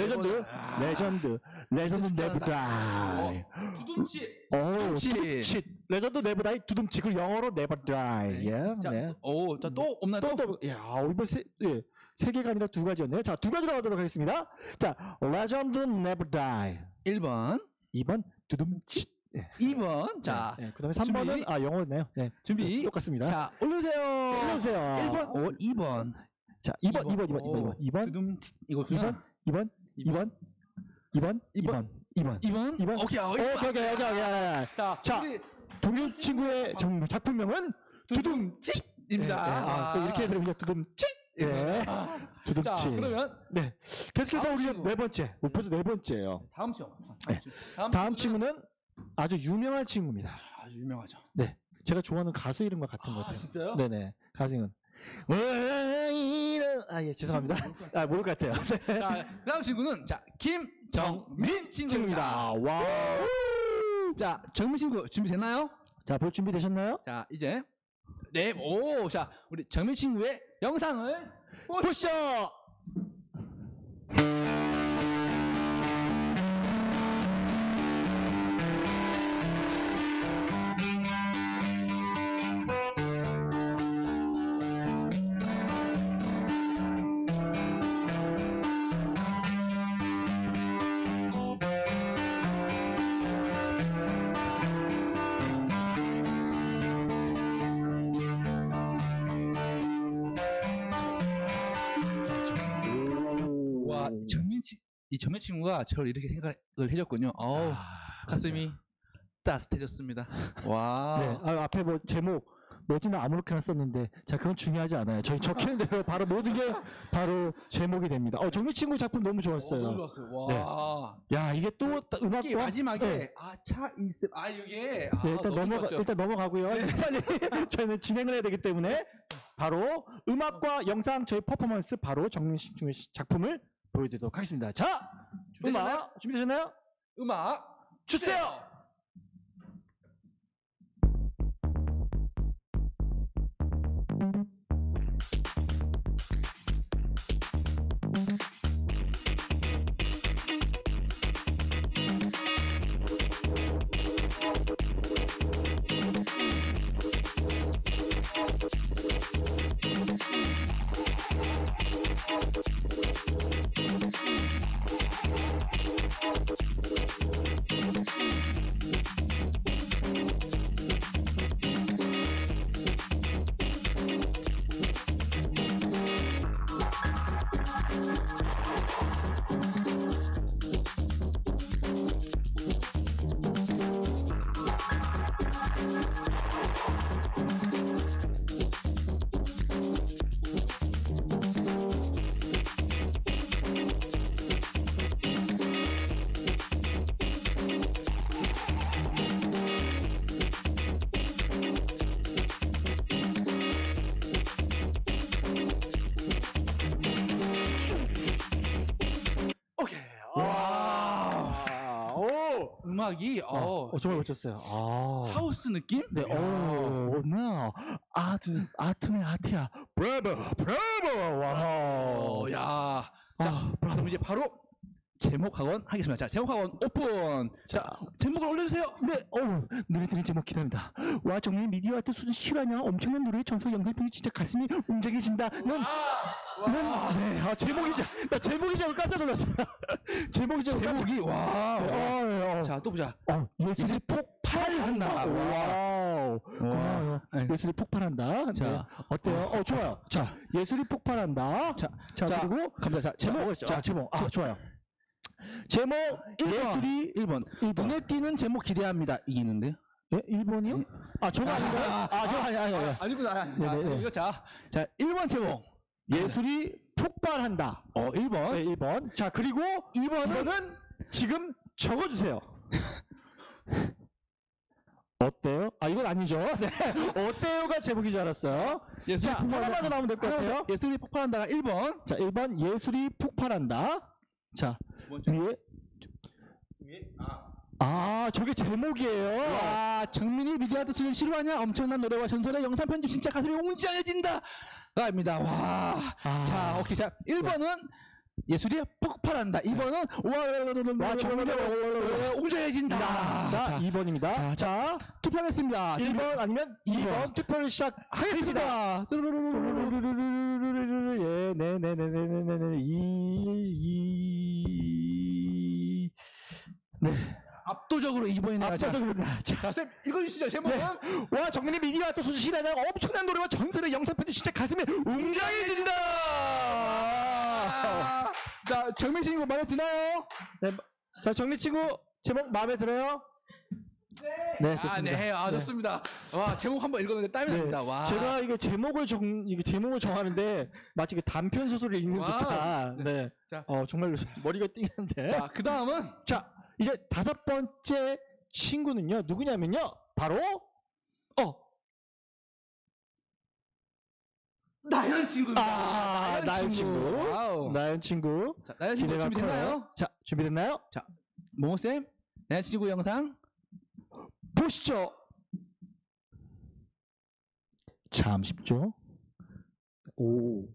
레전드 네버 다이. 두둠치. 두둠치. 레전드 네버 다이 두둠치. 그 영어로 네버 다이. 네. 예. 자, 네. 자, 또 없나요? 이번 세 개가 아니라 두 가지였네요. 자, 두 가지로 가도록 하겠습니다. 자, 레전드 네버 다이. 1번, 2번 두둠치. 2번. 자, 네. 그다음에 3번은 준비. 영어네요. 네. 준비. 똑같습니다. 자, 올려주세요. 올려주세요. 1번, 2번. 자, 2번. 2번. 2번. 오케이. 오케이. 자, 우리 동료 친구의 작품명은 두둠치입니다. 또 이렇게 들으면 두둠치. 예. 두둠치. 자, 그러면 네. 계속해서 다음 우리 친구. 네 번째. 벌써 네 번째예요. 다음 친구. 네. 다음 친구는 아주 유명한 친구입니다. 아주 유명하죠. 네. 제가 좋아하는 가수 이름과 같은 것 같아요. 진짜요? 네네. 가수 이름. 예, 죄송합니다. 모를 것 같아요. 네. 자, 다음 친구는 자, 김정민 친구입니다. 와. 자, 정민 친구 준비됐나요? 자, 볼 준비 되셨나요? 자, 이제 자, 우리 정민 친구의 영상을 보시죠. 와, 이 정민 친구가 저를 이렇게 생각을 해줬군요. 가슴이 따뜻해졌습니다. 와. 네, 앞에 뭐 제목 뭐지는 아무렇게나 썼는데 자 그건 중요하지 않아요. 저희 적히는 대로 바로 모든 게 바로 제목이 됩니다. 정미 친구 작품 너무 좋았어요. 너무 좋았어요. 와. 야 이게 또 음악과 특히 마지막에 네. 아차 있음. 이게 네, 일단 넘어가고요. 빨리 저희는 진행을 해야 되기 때문에 바로 음악과 영상 저희 퍼포먼스 바로 정민식 중의 작품을 보여드리도록 하겠습니다. 자, 준비되셨나요? 음악 주세요. 오케이. 와. 오. 음악이 정말 멋졌어요. 하우스 느낌? 네. 오늘 아트네 아트야. 브라보. 와. 야. 자, 그럼 이제 바로 제목 학원 하겠습니다. 자, 제목 학원 오픈. 자, 제목을 올려주세요. 네, 노래 들은 제목 기다린다. 와, 정말 미디어 아트 수준 실화냐? 엄청난 노래의 전설 영상 들이 진짜 가슴이 웅장해진다. 나 제목이 좀 깜짝 놀랐어요. 제목이 와. 자, 또 보자. 예술이 폭발한다. 와우. 예술이 폭발한다. 자, 어때요? 좋아요. 자, 예술이 폭발한다. 자, 그리고 갑니다. 자, 제목. 좋아요. 제목 1번. 예술이 1번. 눈에 띄는 제목 기대합니다. 이기는데요? 예? 1번이요? 저거 아닌가요? 저거 아니구나. 네네. 이거 자, 1번 제목. 예술이 폭발한다. 1번. 네, 1번. 자, 그리고 2번은 지금 적어주세요. 어때요? 이건 아니죠. 네. 어때요가 제목인 줄 알았어요. 예술이 자, 하나만 더 나오면 될 것 같아요. 예술이 폭발한다가 1번. 자, 1번 예술이 폭발한다. 자, 위에. 저게 제목이에요. 와, 정민이 미디어 아트 수준 실화냐? 엄청난 노래와 전설의 영상 편집 진짜 가슴이 웅장해진다. 가입니다. 와. 자, 오케이. 자, 1번은 예술이 폭발한다. 2번은 와, 정민이 웅장해진다. 자, 2번입니다. 자, 투표하겠습니다. 1번 아니면 2번 투표를 시작하겠습니다. 예, 네네네네네네. 네. 압도적으로 2번이네요. 압도적으로. 자, 쌤, 읽어주시죠. 제목은? 와, 정민이 미디어 아트 수준 실화냐? 엄청난 노래와 전설의 영상 편집 진짜 가슴이 웅장해진다. 자, 정민 친구 마음에 드나요? 네. 자, 정민 친구 제목 마음에 들어요? 네, 좋습니다. 네. 좋습니다. 와, 제목 한번 읽었는데 땀이 납니다. 와. 제가 이게 제목을 정하는데 마치 단편 소설을 읽는 와. 듯한. 네. 자. 정말 머리가 띵한데. 자, 그 다음은? 자, 이제 5번째 친구는요, 누구냐면요, 바로, 나연 친구입니다. 나연 친구. 와우. 나연 친구. 자, 나연 친구 기대가 준비됐나요? 커요. 자, 준비됐나요? 자, 모모쌤, 나연 친구 영상 보시죠. 참 쉽죠? 오.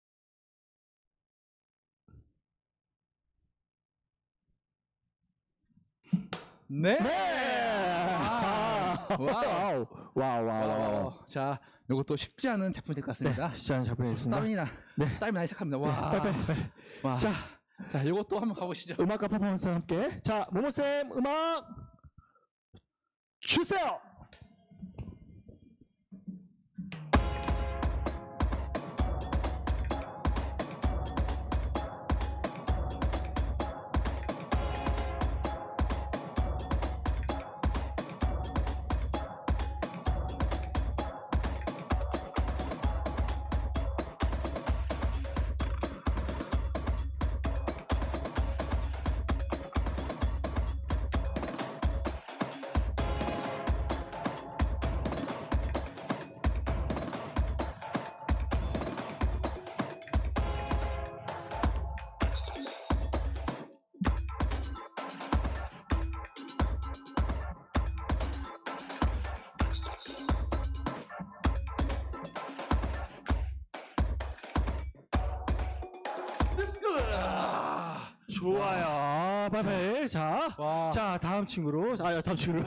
네. 와우. 자, 이것도 쉽지 않은 작품이 될 것 같습니다. 쉽지 않은 작품이었습니다. 땀이 나기 시작합니다. 와. 빨리. 와. 자, 이것도 한번 가보시죠. 음악과 퍼포먼스와 함께. 자, 모모쌤, 음악 주세요. 좋아요. 바벨. 자, 와. 자 다음 친구로. 다음 친구로.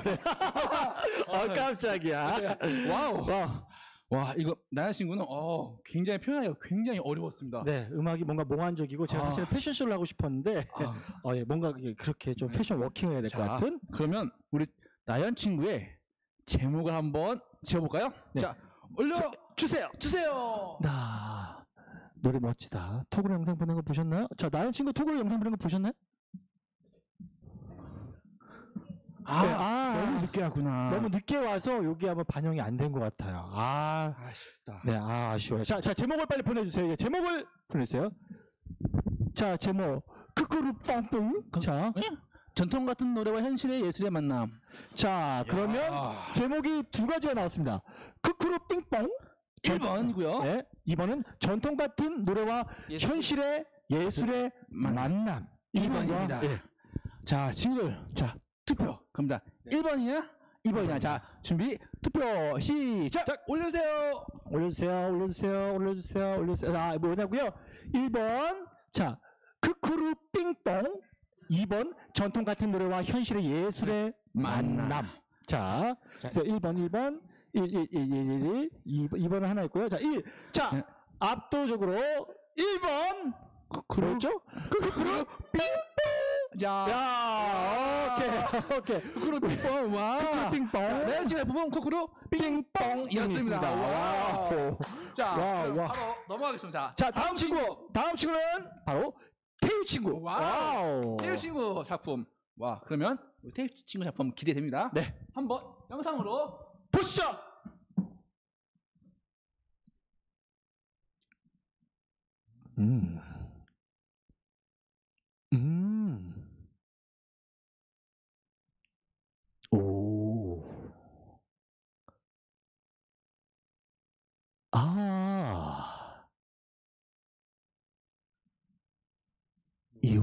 깜짝이야. 와우. 와. 와, 이거 나연 친구는 굉장히 표현하기가 굉장히 어려웠습니다. 네, 음악이 뭔가 몽환적이고 제가 아. 사실은 패션쇼를 하고 싶었는데 예, 뭔가 그렇게 좀 패션 워킹을 해야 될 것 자, 같은. 그러면 우리 나연 친구의 제목을 한번 지어볼까요? 네. 자, 올려 주세요. 나 노래 멋지다. 톡으로 영상 보낸 거 보셨나요? 자, 나연 친구 톡으로 영상 보낸 거 보셨나요? 너무 늦게 하구나. 너무 늦게 와서 여기 한번 반영이 안 된 것 같아요. 아쉽다. 네, 아쉬워요. 자, 제목을 빨리 보내주세요. 제목을 보내주세요. 자, 제목. 크크루 빵뿡. 자, 전통 같은 노래와 현실의 예술의 만남. 자, 그러면 제목이 두 가지가 나왔습니다. 크크루 삥뽕. 1번이고요. 네, 2번은 전통 같은 노래와 예술. 현실의 예술의 만남. 2번입니다. 예. 자, 친구들, 자, 투표 갑니다. 1번이냐? 2번이냐? 자, 준비, 투표, 시작! 올려주세요! 올려주세요. 자, 뭐냐고요? 1번, 자, 크크루 삥뽕. 2번, 전통 같은 노래와 현실의 예술의 만남. 자, 그래서 1번, 2번은 하나 있고요. 자, 1. 자, 네. 압도적으로 1번. 그렇죠? 크크루 삥뽕. 야, 오케이. 코코로 빙뽕, 와. 크크루 삥뽕. 네, 지금 보면 코코로 빙뽕이었습니다. 와우. 자, 와우, 그럼 와우. 바로 넘어가겠습니다. 자, 다음 친구는 바로 태유 친구. 와우. 태유 친구 작품. 와, 그러면 우리 태유 친구 작품 기대됩니다. 네. 한번 영상으로 보시죠. 오. 유.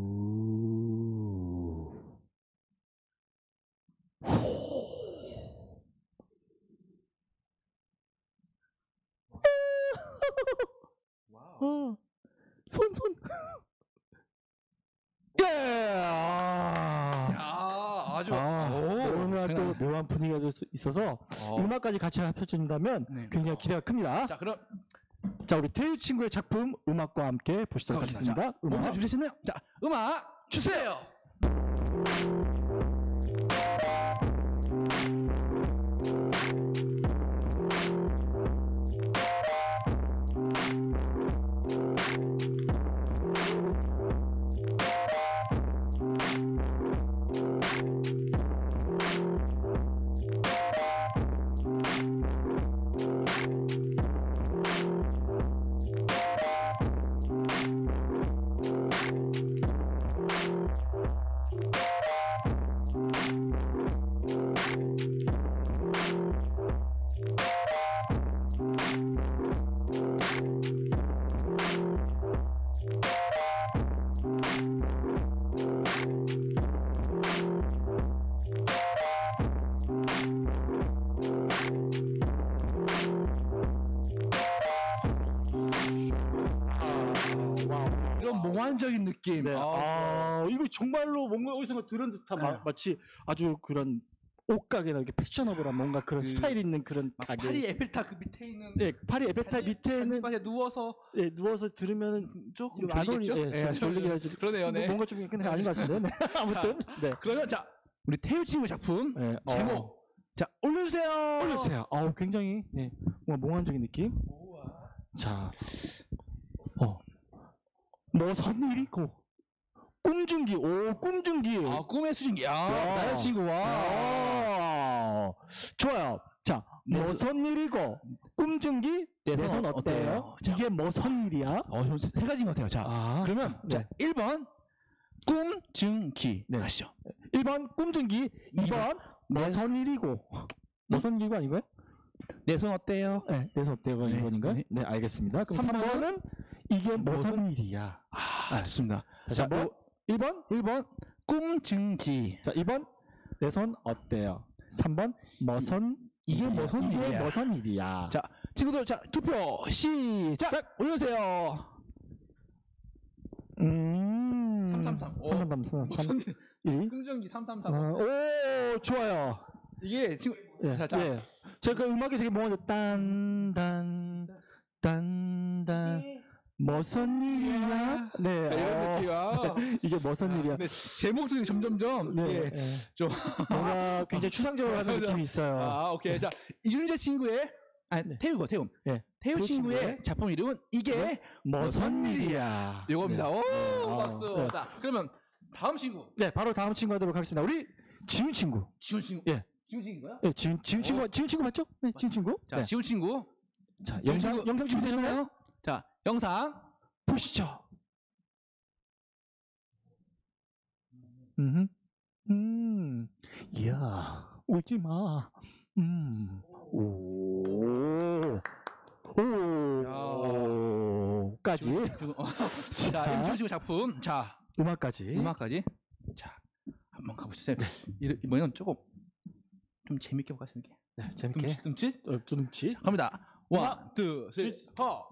와우. 손. 예. 아주 오늘 또 생각- 묘한 분위기가 될 수 있어서 음악까지 같이 합쳐진다면 네. 굉장히 기대가 큽니다. 자, 그럼 자, 우리 태유 친구의 작품 음악과 함께 보시도록 가보겠습니다. 하겠습니다. 음악 음악 준비되셨나요? 자, 음악 주세요. 이런 몽환적인 느낌. 네. 이거 정말로 뭔가 어디서 들은 듯한 네. 마치 아주 그런 옷가게나 이렇게 패셔너블한 뭔가 그런 그 스타일 있는 그런 막 가게. 파리 에펠탑 그 밑에 있는 네, 파리 에펠탑 밑에는 단지바에 누워서 예, 누워서 들으면은 조금 안 졸리겠죠? 어울리- 예, 좀 졸리긴 하지. 그러네요, 네. 뭔가 좀 근데 아닌 것 같은데. 네. 아무튼 네. 그러면 자, 우리 태유 친구 작품 네, 제목 자, 올려주세요. 올려주세요. 굉장히 네, 뭔가 몽환적인 느낌. 자, 뭐 선일이고 꿈중기. 꿈중기. 꿈의 수증기. 나연 친구. 좋아요. 자, 네, 뭐선 일이고 꿈중기 내 내 손 손 어때요? 어때요? 자. 이게 뭐선 일이야? 세 가지인 것 같아요. 자, 그러면 네. 자, 1번 꿈증기 네. 가시죠. 1번 꿈중기, 2번 뭐선 일이고. 뭐선 일이고 아니고요? 내 손 어때요? 네, 내 손 어때요? 네. 2번인가요? 네. 네, 알겠습니다. 그럼 3번은 3번은 이게 뭐선 일이야? 좋습니다. 자, 자, 1번 꿈증기. 자, 2번 내 손 어때요? 3번 뭐선 이게 일이야? 뭐선 이게 일이야? 뭐선 일이야? 자, 친구들 자, 투표 시작. 올려주세요. 333. 333. 1. 금전기 333. 오, 좋아요. 이게 친구 예. 자, 자. 예. 제가 그 음악이 되게 뭐하죠? 딴딴 무슨 일이야? 네. 이런 느낌이야. 이게 무슨 일이야? 네, 제목들이 점점점 네. 이게 예. 좀 뭔가 굉장히 추상적으로 하는 맞아. 느낌이 있어요. 아, 오케이. 자, 이준재 친구의 네. 태우 예. 태우 친구의 친구의 작품 이름은 이게 무슨 일이야? 요겁니다. 네. 오, 네. 박수. 네. 자, 그러면 다음 친구. 네, 바로 다음 친구 하도록 하겠습니다. 우리 지훈 친구. 지훈 친구. 예. 지훈 친구야? 예, 지훈 친구 맞죠? 네, 지훈 친구. 자, 네. 지훈 친구. 자, 지훈 친구 영상 준비되셨나요? 자, 영상 보시죠. 이야, 울지 마. 까지. 자, 지훈 친구 작품. 자, 음악까지. 음악까지. 자, 한번 가보시죠. 이번에는 조금 좀 재밌게 보겠습니다. 네, 재밌게. 둠칫. 두둠치. 갑니다. 원, 투, 쓰리, 포.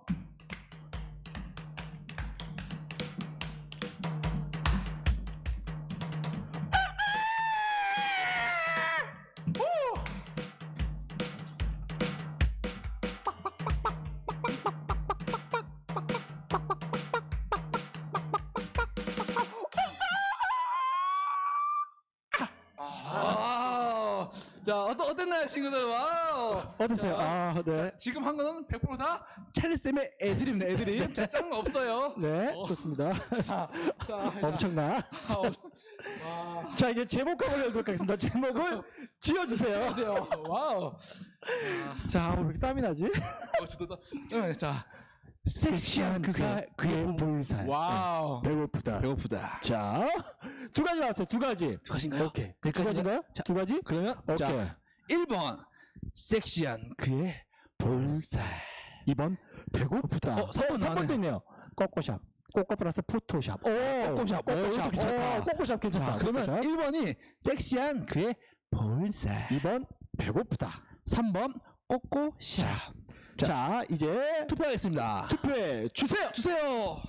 자, 어땠나요, 친구들? 와우. 어떠세요? 아, 네. 지금 한 거는 100%다 찰리쌤의 애드립입니다, 애드립. 자, 짠 거 없어요. 네, 어. 좋습니다. 자, 엄청나. 와. 자, 이제 제목 한번 해보도록 하겠습니다. 제목을 지어주세요. 보세요. 와우. 자, 왜 이렇게 땀이 나지? 자, 섹시한 그의 볼살. 와우. 배고프다. 배고프다. 자, 두 가지 나왔어요. 두 가지. 두 가지인가요? 오케이. 두 가지인가요? 자, 두 가지? 그러면 오케이. 자, 1번 섹시한 그의 볼살. 2번 배고프다. 3번 3번도 있네요. 꼬꼬샵. 꼬꼬 플러스 포토샵. 오, 꼬꼬샵. 꼬꼬샵 괜찮다. 꼬꼬샵 괜찮다. 자, 그러면 꼬꼬샵. 1번이 섹시한 그의 볼살. 2번 배고프다. 3번 꼬꼬샵. 자, 이제 투표하겠습니다. 투표해 주세요. 주세요.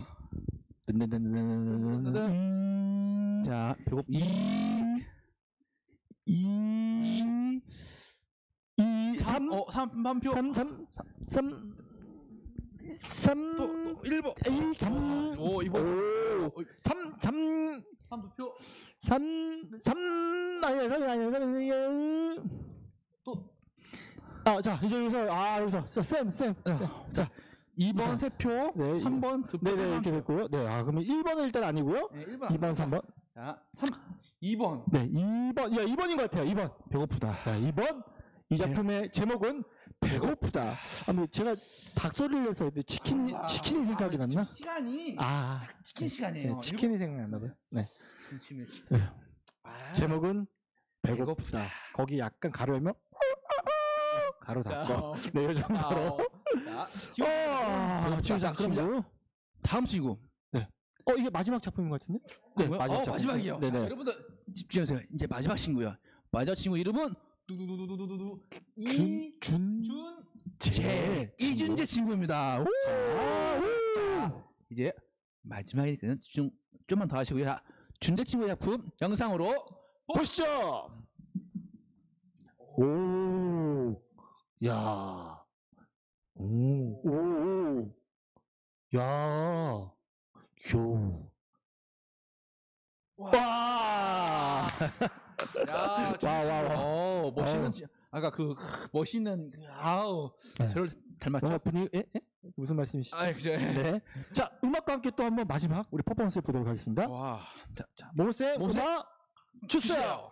자, 배고 2 3 3표 또 1번 오 2번 3표 3표 아니야 또 자 이제 여기서 쌤 자 2번 3표 네, 3번 2표 네네 이렇게 됐고요. 네, 그러면 1번은 일단 아니고요. 네, 1번 2번 3번 자 2번 네 2번인 것 같아요. 2번 배고프다. 자 2번 이 작품의 제목은 배고프다. 제가 닭소리를 내서 했는데 치킨이 생각이 났나? 시간이 치킨 네, 시간이에요. 치킨이 생각났나 봐요. 네. 네. 제목은 배고프다. 거기 약간 가로 열면 가로 닫고. 네, 이 정도로. 자, 그럼 다음 친구. 네. 이게 마지막 작품인 것 같은데? 네, 마지막이요. 네네. 자, 여러분들 집중하세요. 이제 마지막 친구야. 마지막 친구 이름은 두두두두두두 이준재 이준재 친구입니다. 자, 이제 마지막이니까 집중 좀만 더 하시고요. 자, 준재 친구의 작품 영상으로 보시죠. 오, 야, 야, 와. 야, 와. 멋있는 아까 그 멋있는 아우 네. 저를 닮았죠? 분위기 무슨 말씀이시죠? 그죠. 네. 자, 음악과 함께 또 한번 마지막 우리 퍼포먼스 보도록 하겠습니다. 와, 자, 모세 음악 주세요.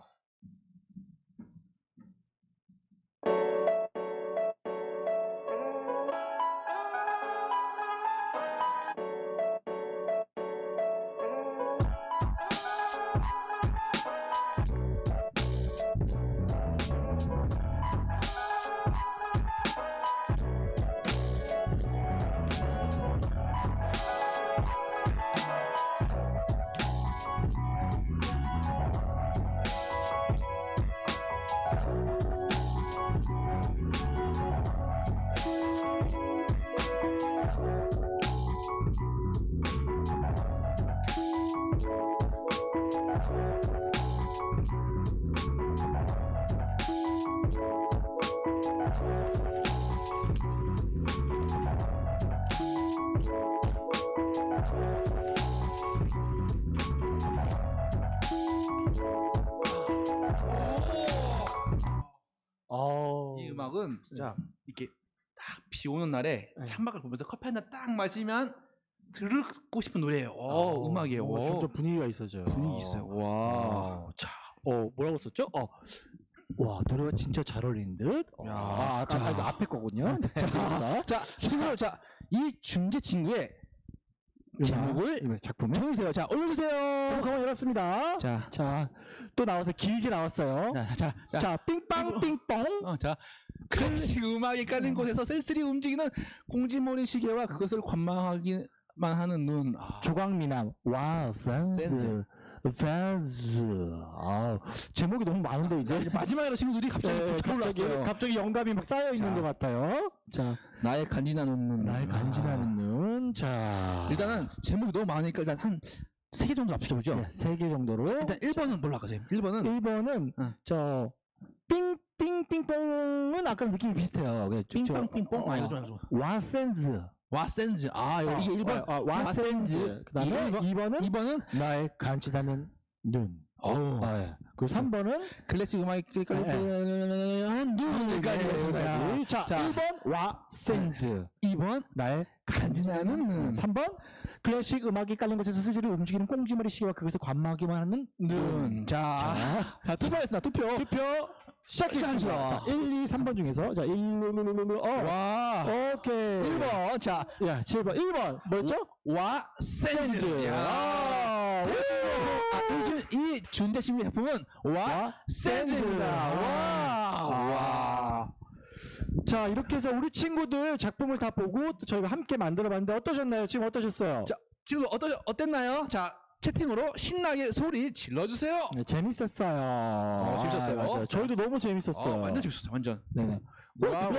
이 음악은 진짜 이렇게 딱 비 오는 날에 네. 창밖을 보면서 커피 한 잔 딱 마시면 듣고 싶은 노래예요. 음악이에요. 좀 분위기가 있어져요. 분위기 있어요. 와. 자, 뭐라고 썼죠? 와, 노래가 진짜 잘 어울리는 듯. 야, 자, 자. 앞에 거군요. 자, 친구, 자, 이 중재 친구의 제목을 작품을 적어주세요. 자, 올려주세요. 가만 열었습니다. 자, 자, 또 나와서 길게 나왔어요. 자, 삥빵 삥뽕. 자, 클래식 음악이 깔린 곳에서 쓸쓸히 움직이는 공지머리 시계와 그것을 관망하기만 하는 눈. 조광미남. 와, 센스. 제목이 너무 많은데 이제 마지막으로 친구들이 갑자기 영감이 막 쌓여 있는 자. 것 같아요. 자, 나의 간지나는 눈. 나의 간지나는 눈. 자, 일단은 제목이 너무 많으니까 일단 한 3개 정도 합쳐보죠. 네, 3개 정도로. 일단 1번은 뭘로 할까요? 1번은 1번은 응. 저 삥삥삥뽕은 아까 느낌이 비슷해요. 삥빵삥뽕. 아, 이거 좀. 와센즈. 와센즈. 아, 이게 1번. 와센즈. 그다음에 2번은 2번은 나의 간지나는 눈. 예. 그리고 3번은 클래식 음악이 깔린 눈까지. 자, 1번 와센즈. 2번 나의 간지나는 눈. 3번 클래식 음악이 깔린 곳에서 스스로 움직이는 꽁지머리 시계와 그것을 관망하기만 하는 눈. 자, 투표했습니다. 투표. 시작했습니다. 자, 1, 2, 3번 중에서 자, 1, 와. 오케이. 1번. 자, 야, 7번. 1번. 뭐였죠? 와센즈. 야. 요즘 이 준대 친구의 작품은 와센즈입니다. 와. 자, 이렇게 해서 우리 친구들 작품을 다 보고 또 저희가 함께 만들어 봤는데 어떠셨나요? 지금 어떠셨어요? 자, 지금 어땠나요? 자, 채팅으로 신나게 소리 질러주세요. 네, 재밌었어요. 재밌었어요. 맞아요. 저희도 너무 재밌었어요. 완전 재밌었어요. 완전. 네네. 와.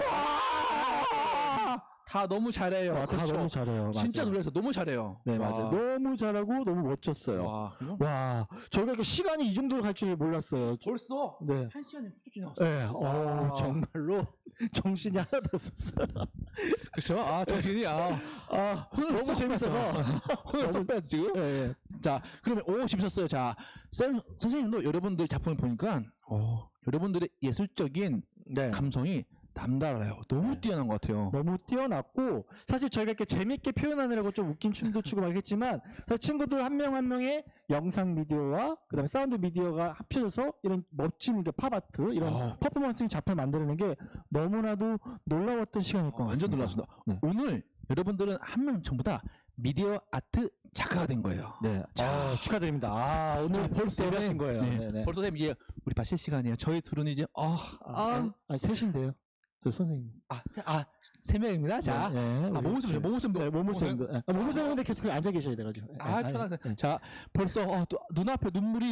다 너무 잘해요. 다 그렇죠. 너무 잘해요. 진짜 맞아요. 놀라서 너무 잘해요. 네, 맞아요. 너무 잘하고 너무 멋졌어요. 와, 그죠? 와, 저희가 이렇게 시간이 이 정도로 갈 줄 몰랐어요. 벌써 네. 1시간이 훌쩍 지나갔어요. 네, 와. 정말로 정신이 하나도 없었어요. 그쵸? 아, 정신이, 오늘 너무 재밌어서. 오늘 쏙 빼야지, 지금? 네, 자, 그러면, 재밌었어요. 자, 선생님도 여러분들 작품을 보니까, 여러분들의 예술적인 네. 감성이 남달라요. 너무 네. 뛰어난 것 같아요. 너무 뛰어났고, 사실 저희가 이렇게 재밌게 표현하느라고 좀 웃긴 춤도 추고 막 했지만, 사실 친구들 한 명 한 명의 영상 미디어와 그 다음에 사운드 미디어가 합쳐져서 이런 멋진 팝아트, 이런 퍼포먼스 작품을 만드는 게 너무나도 놀라웠던 시간일 것 같습니다. 완전 놀랐습니다. 네. 오늘 여러분들은 한 명 전부 다 미디어 아트 작가가 된 거예요. 네. 자, 축하드립니다. 오늘 벌써 데뷔하신 거예요. 네. 벌써 쌤 이제 우리 마실 시간이에요. 저희 둘은 이제 아니, 셋인데요. 저 선생님. 세 명입니다. 자, 네, 모모쌤, 모모쌤도. 네, 모모쌤도. 모모쌤은 근데 계속 앉아 계셔야 돼가지고. 편하게. 네. 자, 벌써 또 눈앞에 눈물이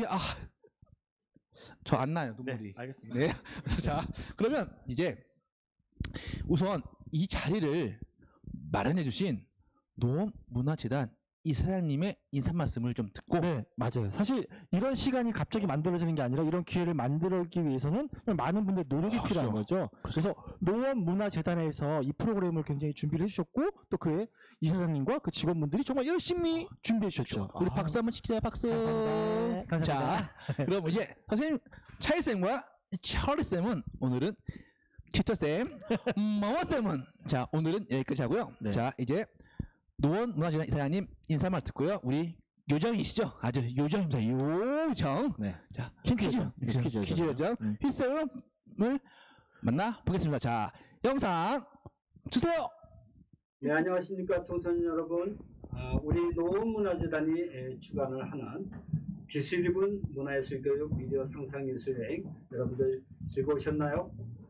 저 안 나요, 눈물이. 네, 알겠습니다. 네. 자, 그러면 이제 우선 이 자리를 마련해 주신 노원문화재단 이사장님의 인사 말씀을 좀 듣고. 네, 맞아요. 사실 이런 시간이 갑자기 만들어지는 게 아니라 이런 기회를 만들기 위해서는 많은 분들의 노력이 필요한 거죠. 그래서 노원문화재단에서 이 프로그램을 굉장히 준비를 해주셨고 또 그의 이사장님과 그 직원분들이 정말 열심히 준비해 주셨죠. 우리 박수 한번 치자, 박수. 감사합니다. 자, 그럼 이제 선생님 차이쌤과 철이쌤은 오늘은 치터쌤, 머머쌤은 자, 오늘은 여기까지 하고요. 네. 자, 이제 노원문화재단 이사장님 인사말 듣고요. 우리 요정이시죠? 아주 요정입니다. 요정. 네. 자, 퀴즈 퀴즈 요정. 휘쌤을 만나 보겠습니다. 자, 영상 주세요. 네, 안녕하십니까 청소년 여러분. 우리 노원문화재단이 주관을 하는 빛을 입은 문화예술교육 미디어 상상예술여행 여러분들 즐거우셨나요?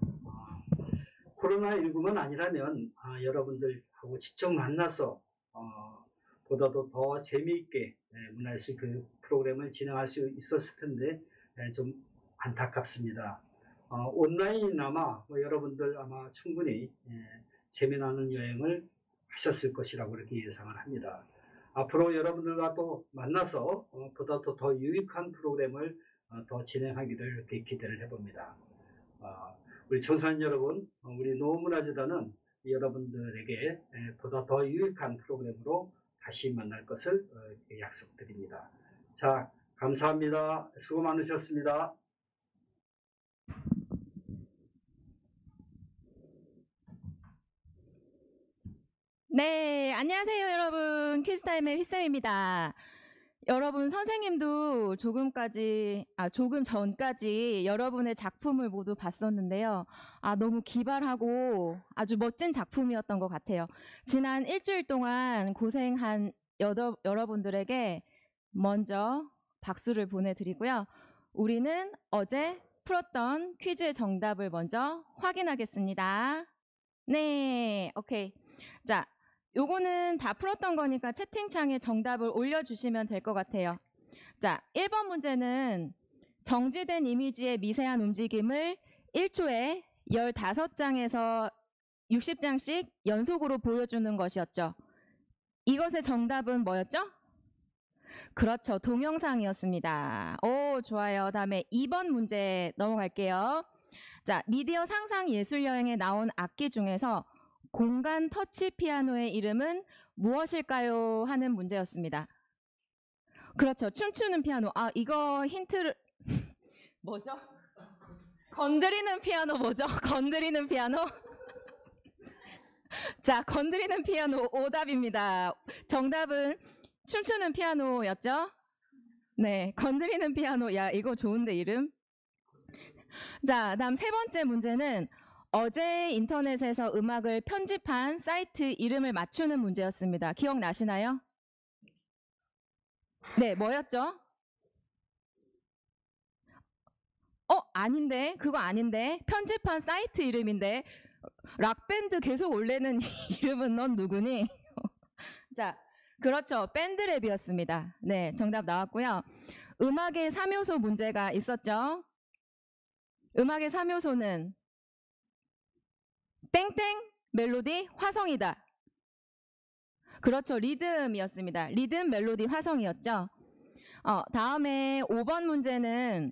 코로나19만 아니라면 여러분들하고 직접 만나서 보다도 더 재미있게 문화예술 교육 프로그램을 진행할 수 있었을 텐데 좀 안타깝습니다. 온라인이나마 여러분들 아마 충분히 재미나는 여행을 하셨을 것이라고 그렇게 예상을 합니다. 앞으로 여러분들과 또 만나서 보다 더 유익한 프로그램을 더 진행하기를 이렇게 기대를 해봅니다. 우리 청소년 여러분, 우리 노문화재단은 여러분들에게 보다 더 유익한 프로그램으로 다시 만날 것을 약속드립니다. 자, 감사합니다. 수고 많으셨습니다. 네, 안녕하세요, 여러분. 퀴즈타임의 휘쌤입니다. 여러분, 선생님도 조금 전까지 여러분의 작품을 모두 봤었는데요. 너무 기발하고 아주 멋진 작품이었던 것 같아요. 지난 일주일 동안 고생한 여러분들에게 먼저 박수를 보내드리고요. 우리는 어제 풀었던 퀴즈의 정답을 먼저 확인하겠습니다. 네, 오케이. 자, 요거는 다 풀었던 거니까 채팅창에 정답을 올려주시면 될 것 같아요. 자, 1번 문제는 정지된 이미지의 미세한 움직임을 1초에 15장에서 60장씩 연속으로 보여주는 것이었죠. 이것의 정답은 뭐였죠? 그렇죠. 동영상이었습니다. 오, 좋아요. 다음에 2번 문제 넘어갈게요. 자, 미디어 상상 예술 여행에 나온 악기 중에서 공간 터치 피아노의 이름은 무엇일까요? 하는 문제였습니다. 그렇죠. 춤추는 피아노. 이거 힌트를 뭐죠? 건드리는 피아노 뭐죠? 건드리는 피아노? 자, 건드리는 피아노 오답입니다. 정답은 춤추는 피아노였죠? 네, 건드리는 피아노. 야, 이거 좋은데 이름? 자, 다음 세 번째 문제는 어제 인터넷에서 음악을 편집한 사이트 이름을 맞추는 문제였습니다. 기억나시나요? 네, 뭐였죠? 아닌데. 그거 아닌데. 편집한 사이트 이름인데. 락밴드 계속 올리는 이름은 넌 누구니? 자, 그렇죠. 밴드랩이었습니다. 네, 정답 나왔고요. 음악의 3요소 문제가 있었죠. 음악의 3요소는 땡땡, 멜로디, 화성이다. 그렇죠. 리듬이었습니다. 리듬, 멜로디, 화성이었죠. 다음에 5번 문제는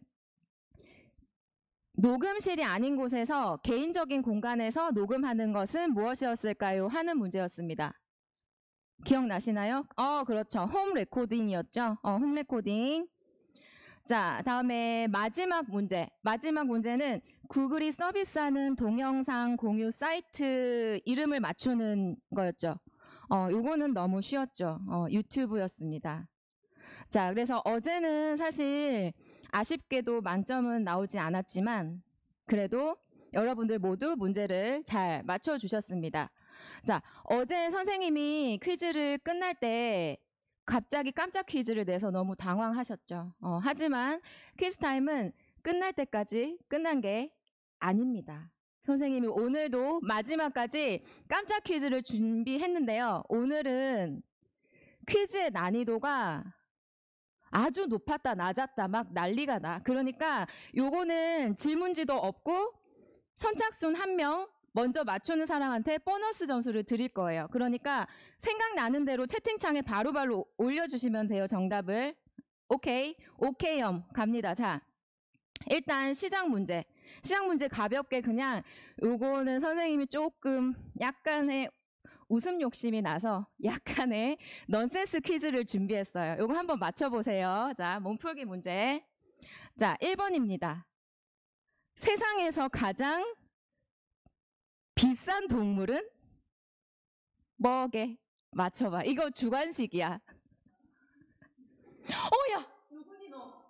녹음실이 아닌 곳에서 개인적인 공간에서 녹음하는 것은 무엇이었을까요? 하는 문제였습니다. 기억나시나요? 그렇죠. 홈 레코딩이었죠. 홈 레코딩. 자, 다음에 마지막 문제. 마지막 문제는 구글이 서비스하는 동영상 공유 사이트 이름을 맞추는 거였죠. 요거는 너무 쉬웠죠. 유튜브였습니다. 자, 그래서 어제는 사실 아쉽게도 만점은 나오지 않았지만 그래도 여러분들 모두 문제를 잘 맞춰주셨습니다. 자, 어제 선생님이 퀴즈를 끝날 때 갑자기 깜짝 퀴즈를 내서 너무 당황하셨죠. 하지만 퀴즈 타임은 끝날 때까지 끝난 게 아닙니다. 선생님이 오늘도 마지막까지 깜짝 퀴즈를 준비했는데요. 오늘은 퀴즈의 난이도가 아주 높았다 낮았다 막 난리가 나. 그러니까 요거는 질문지도 없고 선착순 1명 먼저 맞추는 사람한테 보너스 점수를 드릴 거예요. 그러니까 생각나는 대로 채팅창에 바로바로 올려주시면 돼요. 정답을. 오케이. 오케이엄 갑니다. 자, 일단 시작 문제. 시작 문제 가볍게 그냥 요거는 선생님이 조금 약간의 웃음 욕심이 나서 약간의 넌센스 퀴즈를 준비했어요. 요거 한번 맞춰보세요. 자, 몸풀기 문제. 자, 1번입니다. 세상에서 가장 비싼 동물은 뭐게? 맞춰봐. 이거 주관식이야. 야! 누구니 너?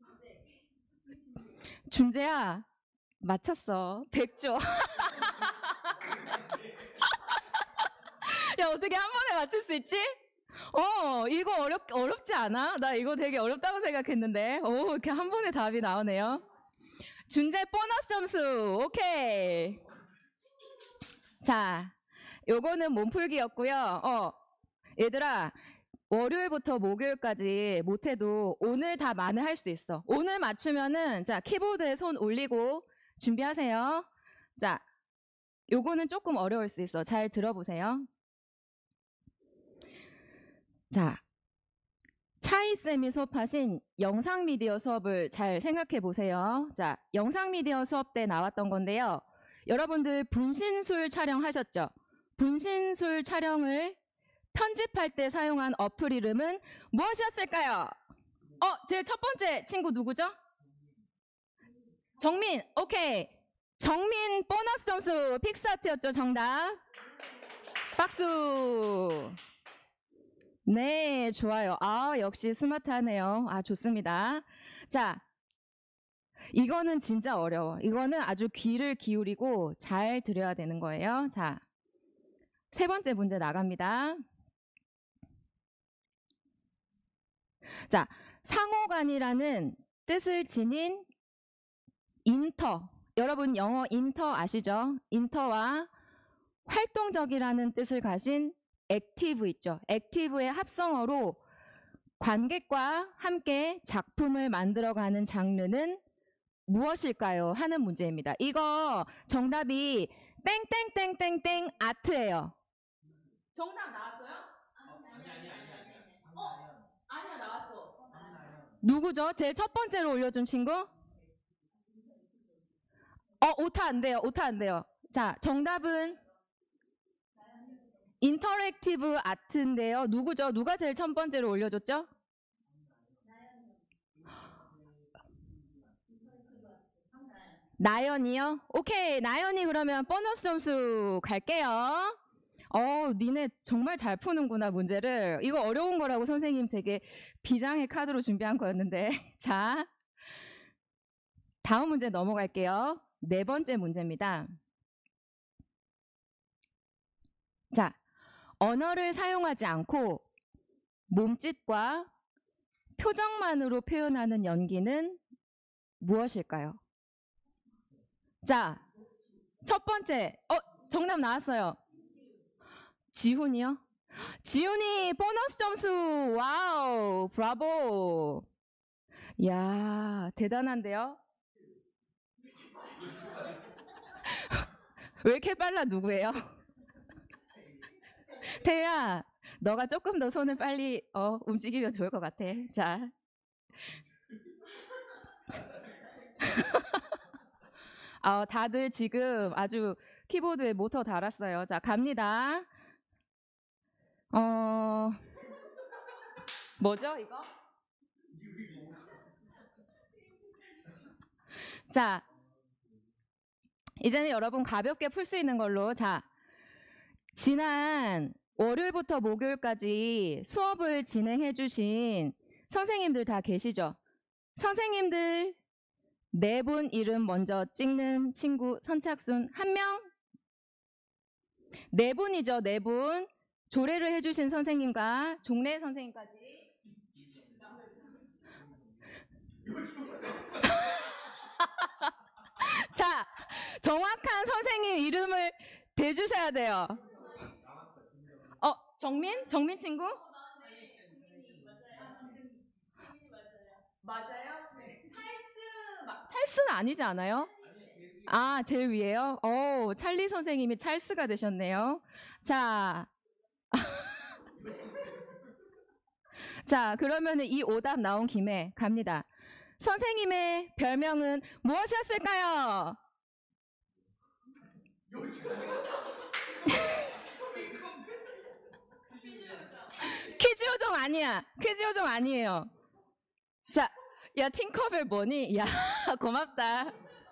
준재야, 맞췄어. 백조. 야, 어떻게 한 번에 맞출 수 있지? 이거 어렵지 않아? 나 이거 되게 어렵다고 생각했는데. 이렇게 한 번에 답이 나오네요. 준재 보너스 점수. 오케이. 자, 요거는 몸풀기였고요. 얘들아, 월요일부터 목요일까지 못해도 오늘 다 만회할 수 있어. 오늘 맞추면은, 자, 키보드에 손 올리고 준비하세요. 자, 요거는 조금 어려울 수 있어. 잘 들어보세요. 자, 차이쌤이 수업하신 영상 미디어 수업을 잘 생각해 보세요. 자, 영상 미디어 수업 때 나왔던 건데요. 여러분들 분신술 촬영하셨죠? 분신술 촬영을 편집할 때 사용한 어플 이름은 무엇이었을까요? 제일 첫 번째 친구 누구죠? 정민. 오케이. 정민 보너스 점수 픽스아트였죠. 정답. 박수. 네, 좋아요. 역시 스마트하네요. 좋습니다. 자, 이거는 진짜 어려워. 이거는 아주 귀를 기울이고 잘 들어야 되는 거예요. 자, 세 번째 문제 나갑니다. 자, 상호간이라는 뜻을 지닌 인터. 여러분 영어 인터 아시죠? 인터와 활동적이라는 뜻을 가진 액티브 있죠. 액티브의 합성어로 관객과 함께 작품을 만들어가는 장르는 무엇일까요? 하는 문제입니다. 이거 정답이 땡땡땡땡땡 아트예요. 정답 나왔어요? 아니야 나왔어. 누구죠? 제일 첫 번째로 올려준 친구? 오타 안 돼요. 오타 안 돼요. 자, 정답은 인터랙티브 아트인데요. 누구죠? 누가 제일 첫 번째로 올려줬죠? 나연이요? 오케이, 나연이 그러면 보너스 점수 갈게요. 니네 정말 잘 푸는구나, 문제를. 이거 어려운 거라고 선생님 되게 비장의 카드로 준비한 거였는데. 자, 다음 문제 넘어갈게요. 네 번째 문제입니다. 자, 언어를 사용하지 않고 몸짓과 표정만으로 표현하는 연기는 무엇일까요? 자, 첫 번째. 정답 나왔어요. 지훈이요? 지훈이 보너스 점수. 와우, 브라보. 이야, 대단한데요? 왜 이렇게 빨라? 누구예요? 태야, 너가 조금 더 손을 빨리 움직이면 좋을 것 같아. 자. 다들 지금 아주 키보드에 모터 달았어요. 자, 갑니다. 뭐죠, 이거? 자, 이제는 여러분 가볍게 풀 수 있는 걸로. 자, 지난 월요일부터 목요일까지 수업을 진행해 주신 선생님들 다 계시죠? 선생님들 네 분 이름 먼저 찍는 친구 선착순 1명? 네 분이죠, 네 분. 조례를 해주신 선생님과 종래 선생님까지. 자, 정확한 선생님 이름을 대주셔야 돼요. 정민? 정민 친구? 맞아요? 찰스는 아니지 않아요? 제일 위에요? 찰리 선생님이 찰스가 되셨네요. 자. 자, 그러면 이 오답 나온 김에 갑니다. 선생님의 별명은 무엇이었을까요? 퀴즈 요정 아니야. 퀴즈 요정 아니에요. 자, 야, 팅커벨 뭐니? 야, 고맙다.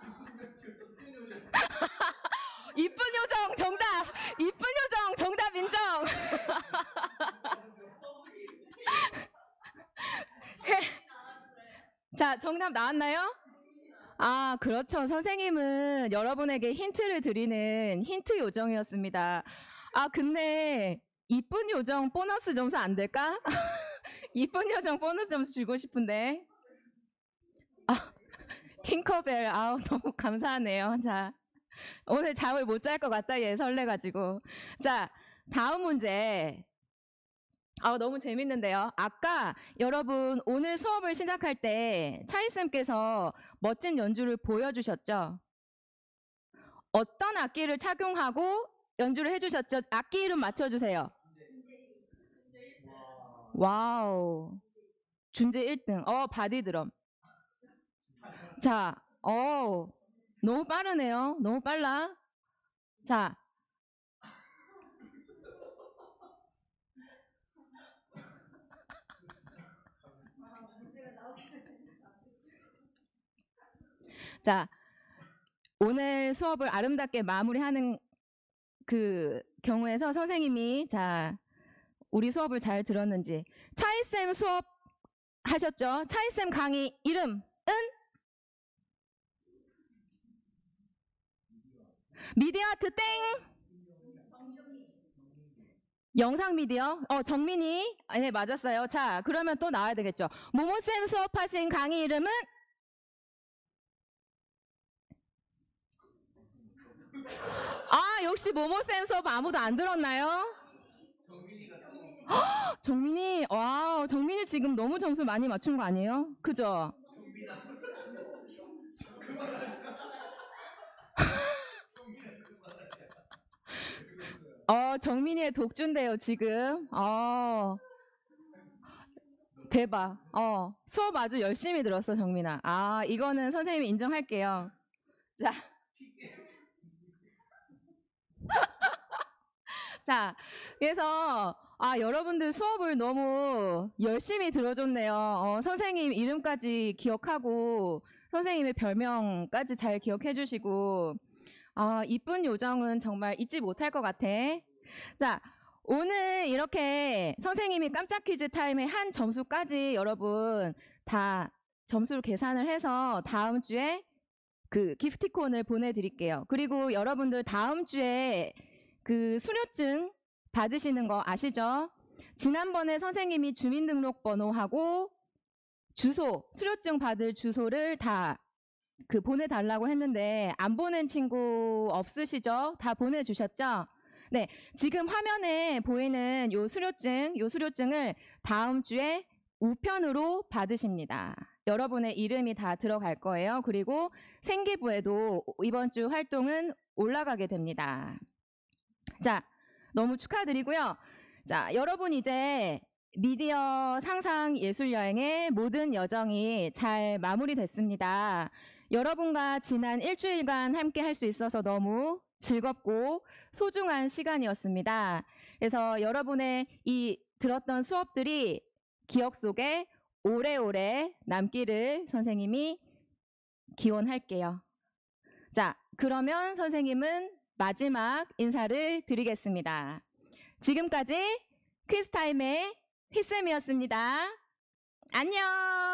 이쁜 요정 정답. 이쁜 요정 정답 인정. 자, 정답 나왔나요? 그렇죠. 선생님은 여러분에게 힌트를 드리는 힌트 요정이었습니다. 근데 이쁜 요정 보너스 점수 안 될까? 이쁜 요정 보너스 점수 주고 싶은데. 팅커벨, 너무 감사하네요. 자, 오늘 잠을 못 잘 것 같다, 얘 설레가지고. 자, 다음 문제. 너무 재밌는데요. 아까 여러분 오늘 수업을 시작할 때 차이쌤께서 멋진 연주를 보여주셨죠? 어떤 악기를 착용하고 연주를 해주셨죠? 악기 이름 맞춰주세요. 와우. 준재 1등. 바디 드럼. 자, 너무 빠르네요. 너무 빨라. 자. 자, 오늘 수업을 아름답게 마무리하는 그 경우에서 선생님이 자, 우리 수업을 잘 들었는지 차이쌤 수업 하셨죠? 차이쌤 강의 이름은? 미디어 아트 땡! 영상 미디어? 정민이? 네, 맞았어요. 자, 그러면 또 나와야 되겠죠. 모모쌤 수업하신 강의 이름은? 역시 모모쌤 수업 아무도 안 들었나요? 정민이, 와, 정민이 지금 너무 점수 많이 맞춘 거 아니에요? 그죠? 정민이의 독주인데요, 지금. 대박. 수업 아주 열심히 들었어, 정민아. 이거는 선생님이 인정할게요. 자. 자, 그래서 여러분들 수업을 너무 열심히 들어줬네요. 선생님 이름까지 기억하고 선생님의 별명까지 잘 기억해 주시고 이쁜 요정은 정말 잊지 못할 것 같아. 자, 오늘 이렇게 선생님이 깜짝 퀴즈 타임의 한 점수까지 여러분 다 점수를 계산을 해서 다음 주에 그 기프티콘을 보내드릴게요. 그리고 여러분들 다음 주에 그 수료증 받으시는 거 아시죠? 지난번에 선생님이 주민등록번호하고 주소, 수료증 받을 주소를 다 그 보내달라고 했는데 안 보낸 친구 없으시죠? 다 보내주셨죠? 네, 지금 화면에 보이는 요 수료증을 다음 주에 우편으로 받으십니다. 여러분의 이름이 다 들어갈 거예요. 그리고 생기부에도 이번 주 활동은 올라가게 됩니다. 자, 너무 축하드리고요. 자, 여러분 이제 미디어 상상 예술 여행의 모든 여정이 잘 마무리됐습니다. 여러분과 지난 일주일간 함께 할 수 있어서 너무 즐겁고 소중한 시간이었습니다. 그래서 여러분의 이 들었던 수업들이 기억 속에 오래오래 남기를 선생님이 기원할게요. 자, 그러면 선생님은 마지막 인사를 드리겠습니다. 지금까지 퀴즈타임의 휘쌤이었습니다. 안녕!